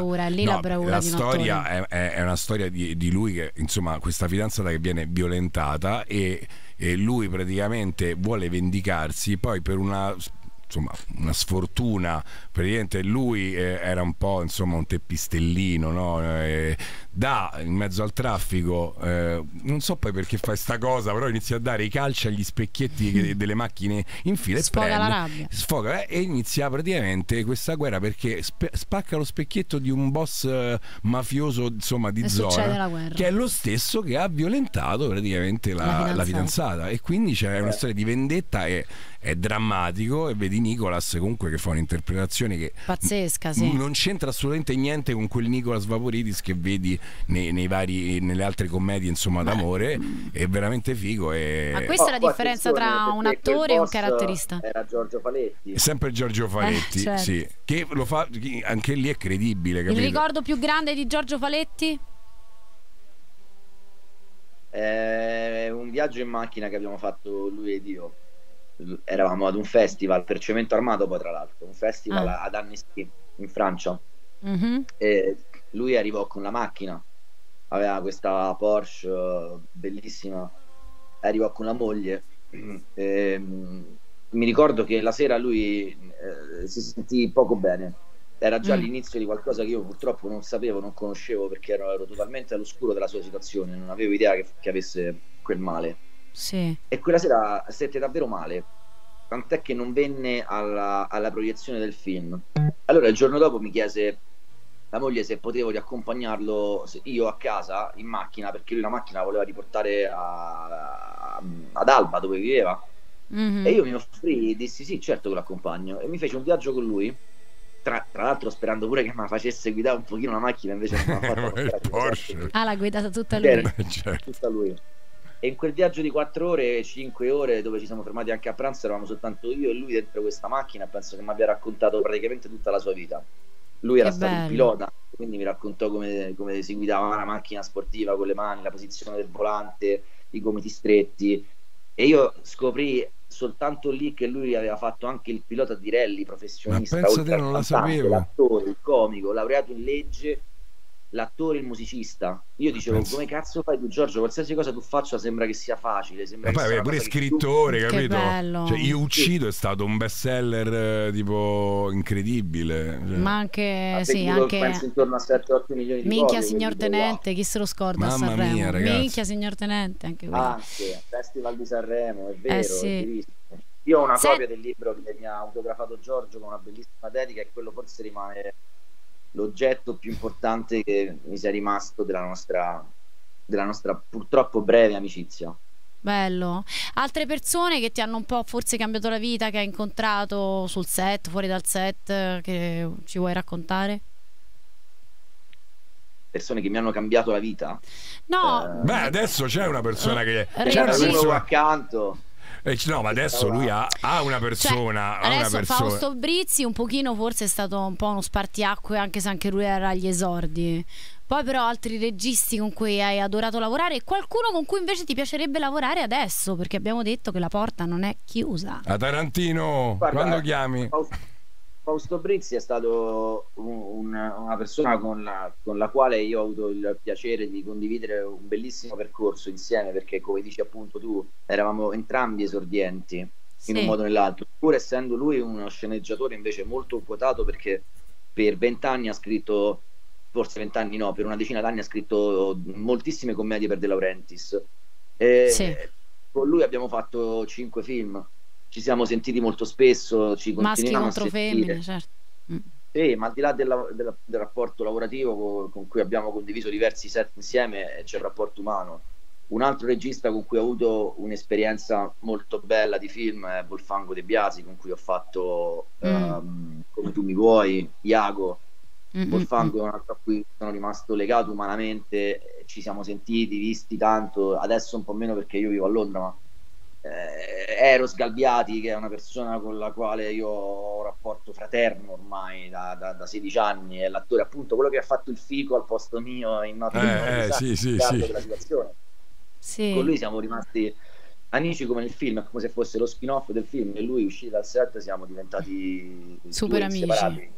storia è una storia di lui che, insomma, questa fidanzata che viene violentata e lui praticamente vuole vendicarsi, poi per una sfortuna, praticamente lui era un po', insomma, un teppistellino, no? Dà in mezzo al traffico, non so poi perché fa sta cosa, però inizia a dare i calci agli specchietti delle macchine in fila e sfoga la rabbia, e inizia praticamente questa guerra, perché spacca lo specchietto di un boss mafioso, insomma, di zona, che è lo stesso che ha violentato praticamente la fidanzata, e quindi c'è una storia di vendetta e è drammatico, e vedi Nicolas comunque che fa un'interpretazione che pazzesca, sì, non c'entra assolutamente niente con quel Nicolas Vaporidis che vedi nelle altre commedie, insomma, d'amore. È veramente figo. Ma questa è la differenza tra un attore e un caratterista. Era Giorgio Faletti. È sempre Giorgio Faletti, certo, sì, che lo fa, anche lì è credibile, capito? Il ricordo più grande di Giorgio Faletti? Un viaggio in macchina che abbiamo fatto lui ed io. Eravamo ad un festival per Cemento Armato, poi tra l'altro un festival ad Annecy in Francia, e lui arrivò con la macchina, aveva questa Porsche bellissima, arrivò con la moglie, mi ricordo che la sera lui si sentì poco bene, era già l'inizio di qualcosa che io purtroppo non sapevo, non conoscevo, perché ero totalmente all'oscuro della sua situazione, non avevo idea che avesse quel male. Sì. E quella sera stette davvero male, tant'è che non venne alla proiezione del film. Allora il giorno dopo mi chiese la moglie se potevo riaccompagnarlo io a casa in macchina, perché lui la macchina la voleva riportare ad Alba, dove viveva, e io mi offrì, dissi sì, certo che lo accompagno, e mi fece un viaggio con lui, tra l'altro sperando pure che mi facesse guidare un pochino la macchina, invece non mi ha fatto. L'ha guidata tutta lui. Tutta lui. E in quel viaggio di 4 ore, 5 ore, dove ci siamo fermati anche a pranzo, eravamo soltanto io e lui dentro questa macchina, e penso che mi abbia raccontato praticamente tutta la sua vita. Lui era stato un pilota, quindi mi raccontò come si guidava una macchina sportiva con le mani, la posizione del volante, i gomiti stretti, e io scoprì soltanto lì che lui aveva fatto anche il pilota di rally professionista. Ma penso te, non la sapevo. L'attore, il comico, laureato in legge, l'attore, il musicista. Io dicevo, come cazzo fai tu, Giorgio? Qualsiasi cosa tu faccia sembra che sia facile, sembra che sia pure scrittore, tu... capito? Cioè, Io uccido è stato un bestseller tipo incredibile, cioè. Ma anche anche penso intorno a 7-8 milioni di minchia copie, signor tenente, wow. Chi se lo scorda? Mamma a Sanremo mia, ragazzi. Minchia signor tenente, anche quello. Anche Festival di Sanremo, è vero, sì. Io ho una copia del libro che mi ha autografato Giorgio con una bellissima dedica, e quello forse rimane l'oggetto più importante che mi sia rimasto della nostra purtroppo breve amicizia. Bello. Altre persone che ti hanno un po' forse cambiato la vita, che hai incontrato sul set, fuori dal set, che ci vuoi raccontare? Persone che mi hanno cambiato la vita? No. Beh, adesso c'è una persona che c'è uno accanto. No, ma adesso lui ha una persona. Cioè, adesso una persona. Fausto Brizzi un pochino forse è stato un po' uno spartiacque, anche se anche lui era agli esordi. Poi però altri registi con cui hai adorato lavorare e qualcuno con cui invece ti piacerebbe lavorare adesso, perché abbiamo detto che la porta non è chiusa. A Tarantino, Guarda, quando chiami? Fausto Brizzi è stato una persona con la quale io ho avuto il piacere di condividere un bellissimo percorso insieme, perché come dici appunto tu, eravamo entrambi esordienti in un modo o nell'altro, pur essendo lui uno sceneggiatore invece molto quotato, perché per 20 anni ha scritto, forse 20 anni no, per una decina d'anni ha scritto moltissime commedie per De Laurentiis. Con lui abbiamo fatto 5 film, ci siamo sentiti molto spesso, ci continuiamo a sentire. Certo. Sì, ma al di là del rapporto lavorativo con cui abbiamo condiviso diversi set insieme, c'è il rapporto umano. Un altro regista con cui ho avuto un'esperienza molto bella di film è Volfango De Biasi, con cui ho fatto Come tu mi vuoi, Iago. Volfango è un altro a cui sono rimasto legato umanamente, ci siamo sentiti, visti tanto, adesso un po' meno perché io vivo a Londra, ma Eros Galbiati, che è una persona con la quale io ho un rapporto fraterno ormai da 16 anni, è l'attore appunto, quello che ha fatto il fico al posto mio in Notte della situazione. Con lui siamo rimasti amici come nel film, è come se fosse lo spin-off del film, e lui uscito dal set siamo diventati super amici. Separati.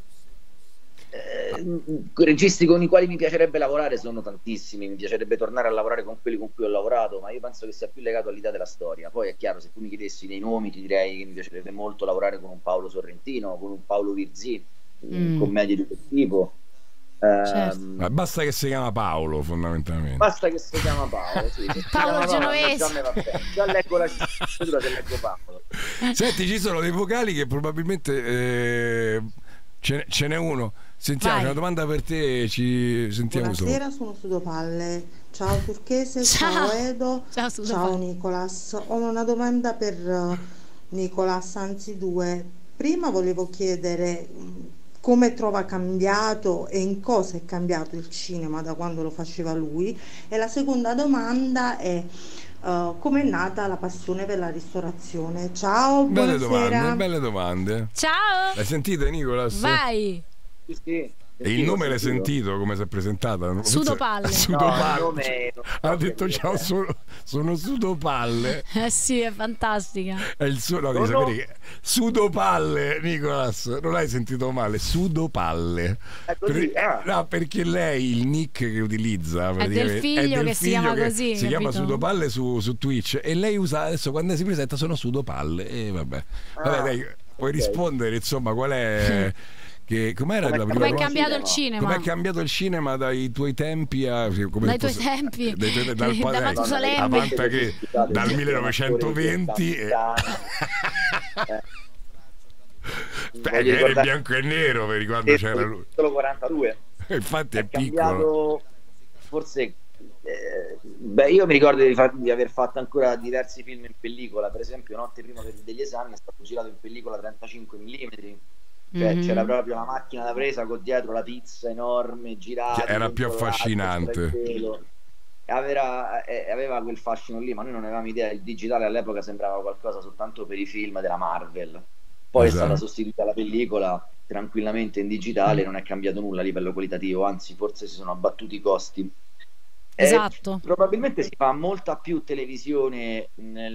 Registi con i quali mi piacerebbe lavorare sono tantissimi, mi piacerebbe tornare a lavorare con quelli con cui ho lavorato, ma io penso che sia più legato all'idea della storia. Poi è chiaro, se tu mi chiedessi dei nomi ti direi che mi piacerebbe molto lavorare con un Paolo Sorrentino, con un Paolo Virzì, commedie di quel tipo. Ma basta che si chiama Paolo, fondamentalmente. Basta che si chiama Paolo, sì. Paolo Genovese. Già leggo la scrittura se leggo Paolo. Senti, ci sono dei vocali che probabilmente ce n'è uno. Sentiamo, c'è una domanda per te, ci sentiamo. Buonasera, sono Sudopalle. Ciao Turchese, ciao Edo, ciao Nicolas. Ho una domanda per Nicolas, anzi due. Prima volevo chiedere come trova cambiato e in cosa è cambiato il cinema da quando lo faceva lui, e la seconda domanda è come è nata la passione per la ristorazione. Ciao, buonasera. Belle domande. Ciao. L'hai sentita, Nicolas? Vai. Sì. E il nome l'hai sentito come si è presentata? Sudopalle. Sudopalle. Ha detto ciao, sono Sudopalle. Sì, è fantastica. È il suo, devi sapere che Sudopalle, Nicolas, non l'hai sentito male, Sudopalle. No, perché lei il nick che utilizza è del figlio che si chiama così. Si chiama Sudopalle su Twitch, e lei usa adesso quando si presenta sono Sudopalle. E vabbè, dai, puoi rispondere, insomma, qual è. Com'era la prima come è cambiato il cinema? Come è cambiato il cinema dai tuoi tempi a dai tuoi tempi da Matusalemme dal 1920 era in bianco e nero, per quando c'era lui, solo 42. Infatti è piccolo. Cambiato, forse io mi ricordo di aver fatto ancora diversi film in pellicola, per esempio Notte prima degli esami è stato girato in pellicola 35 mm. Cioè, c'era proprio la macchina da presa con dietro la pizza enorme girata, era più affascinante, aveva quel fascino lì, ma noi non avevamo idea. Il digitale all'epoca sembrava qualcosa soltanto per i film della Marvel, poi è stata sostituita la pellicola tranquillamente in digitale, non è cambiato nulla a livello qualitativo, anzi forse si sono abbattuti i costi. Esatto. Probabilmente si fa molta più televisione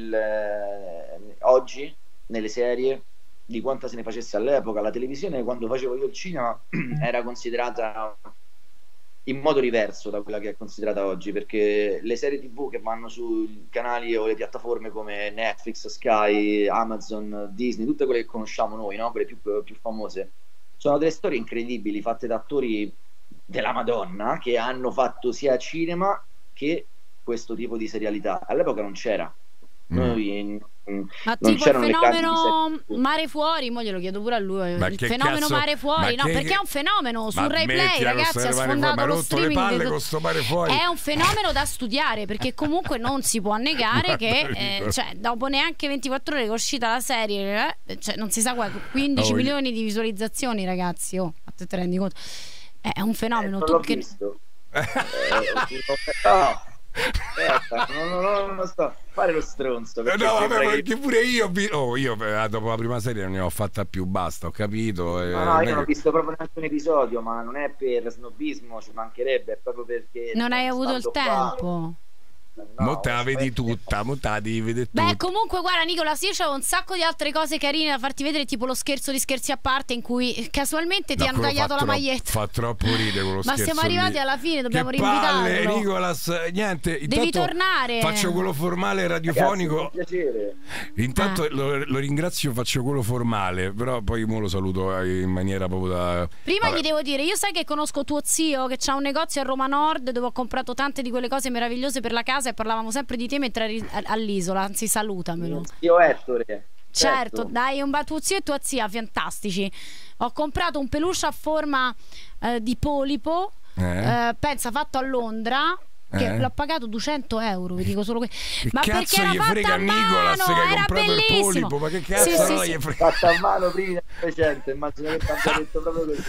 oggi nelle serie di quanta se ne facesse all'epoca. La televisione, quando facevo io il cinema, era considerata in modo diverso da quella che è considerata oggi, perché le serie TV che vanno sui canali o le piattaforme come Netflix, Sky, Amazon, Disney, tutte quelle che conosciamo noi, no? Quelle più famose, sono delle storie incredibili fatte da attori della Madonna, che hanno fatto sia cinema che questo tipo di serialità. All'epoca non c'era. Noi ma tipo il fenomeno Mare Fuori, mo glielo chiedo pure a lui. Il fenomeno Mare Fuori, no, perché è un fenomeno su Rai Play, ragazzi, ha sfondato lo streaming. È un fenomeno da studiare, perché comunque non si può negare che cioè, dopo neanche 24 ore che è uscita la serie, cioè, non si sa qua, 15 milioni di visualizzazioni, ragazzi. Oh, te rendi conto? È un fenomeno. Non l'ho visto. basta, non sto fare lo stronzo. No, vabbè, perché pure io dopo la prima serie non ne ho fatta più, basta, ho capito. No, io non ho visto proprio neanche un episodio, ma non è per snobismo, ci mancherebbe, è proprio perché non hai avuto il tempo. Mo te la vedi tutta, mo te la devi vedere tutta. Beh, comunque guarda Nicolas, io c'avevo un sacco di altre cose carine da farti vedere, tipo lo scherzo di Scherzi a parte in cui casualmente ti hanno tagliato la maglietta. Fa troppo ridere quello scherzo. Ma siamo arrivati alla fine, dobbiamo rinvitarlo. Nicolas, niente, devi tornare. Faccio quello formale radiofonico. Ragazzi, un piacere. Intanto lo ringrazio, faccio quello formale, però poi mo lo saluto in maniera proprio da... Prima gli devo dire, io sai che conosco tuo zio che c'ha un negozio a Roma Nord dove ho comprato tante di quelle cose meravigliose per la casa e parlavamo sempre di te mentre eri all'isola, anzi salutamelo. Io Ettore. Certo, dai, tuo zio e tua zia fantastici. Ho comprato un peluche a forma di polipo, pensa fatto a Londra, che l'ho pagato 200 euro, vi dico solo ma perché era fatta a mano, che hai comprato bellissimo. Il polipo, ma che cazzo no, gli frega? Fatta a mano prima recente, immagino che ti abbia detto proprio così.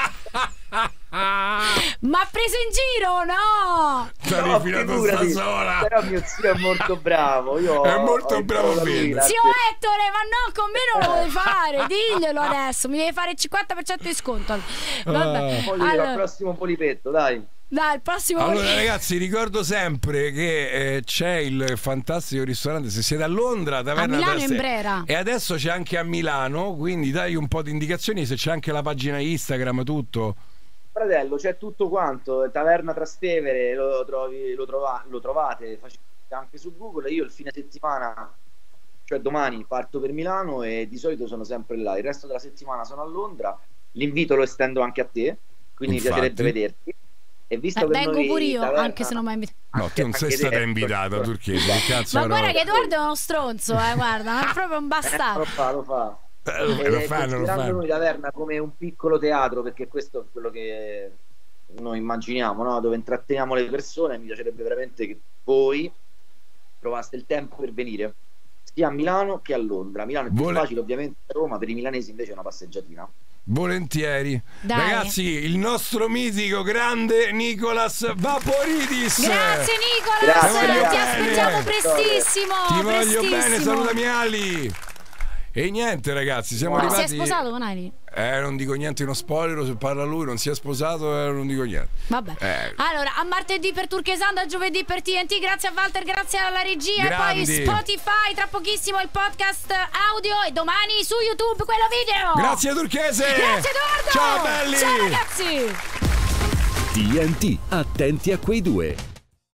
Ma preso in giro, no? Però mio zio è molto bravo. È molto bravo. Zio Ettore, ma no, con me non lo vuoi fare. Diglielo adesso, mi devi fare il 50% di sconto. Vabbè. Al prossimo polipetto, dai. Dai, il prossimo. Allora ragazzi, ricordo sempre che c'è il fantastico ristorante, se siete a Londra, Taverna a Milano e Brera, e adesso c'è anche a Milano, quindi dai un po' di indicazioni, se c'è anche la pagina Instagram, tutto. Fratello, c'è tutto quanto, Taverna Trastevere, lo trovate anche su Google. Io il fine settimana, cioè domani, parto per Milano e di solito sono sempre là, il resto della settimana sono a Londra. L'invito lo estendo anche a te, quindi mi piacerebbe vederti. E visto che vengo pure io, Taverna... anche se non mi hai invitato. No, tu non sei stata invitata, Turchese. Ma guarda che Edoardo è uno stronzo, guarda, è proprio un bastardo. Lo fa. Considerando noi Taverna come un piccolo teatro, perché questo è quello che noi immaginiamo, no? Dove intratteniamo le persone, mi piacerebbe veramente che voi trovaste il tempo per venire sia a Milano che a Londra. Milano è più facile ovviamente, a Roma per i milanesi invece è una passeggiatina. Volentieri. Dai. Ragazzi, il nostro mitico grande Nicolas Vaporidis. Grazie Nicolas, ti aspettiamo prestissimo. Ti voglio bene, salutami Ali. E niente ragazzi, siamo arrivati. Si è sposato con Ali? Non dico niente, uno spoiler, se parla lui, non si è sposato, non dico niente. Vabbè. Allora, a martedì per Turchesando, a giovedì per TNT, grazie a Walter, grazie alla regia. Grandi. E poi Spotify, tra pochissimo il podcast audio e domani su YouTube quello video. Grazie Turchese. Grazie Edoardo. Ciao belli. Ciao ragazzi. TNT, attenti a quei due.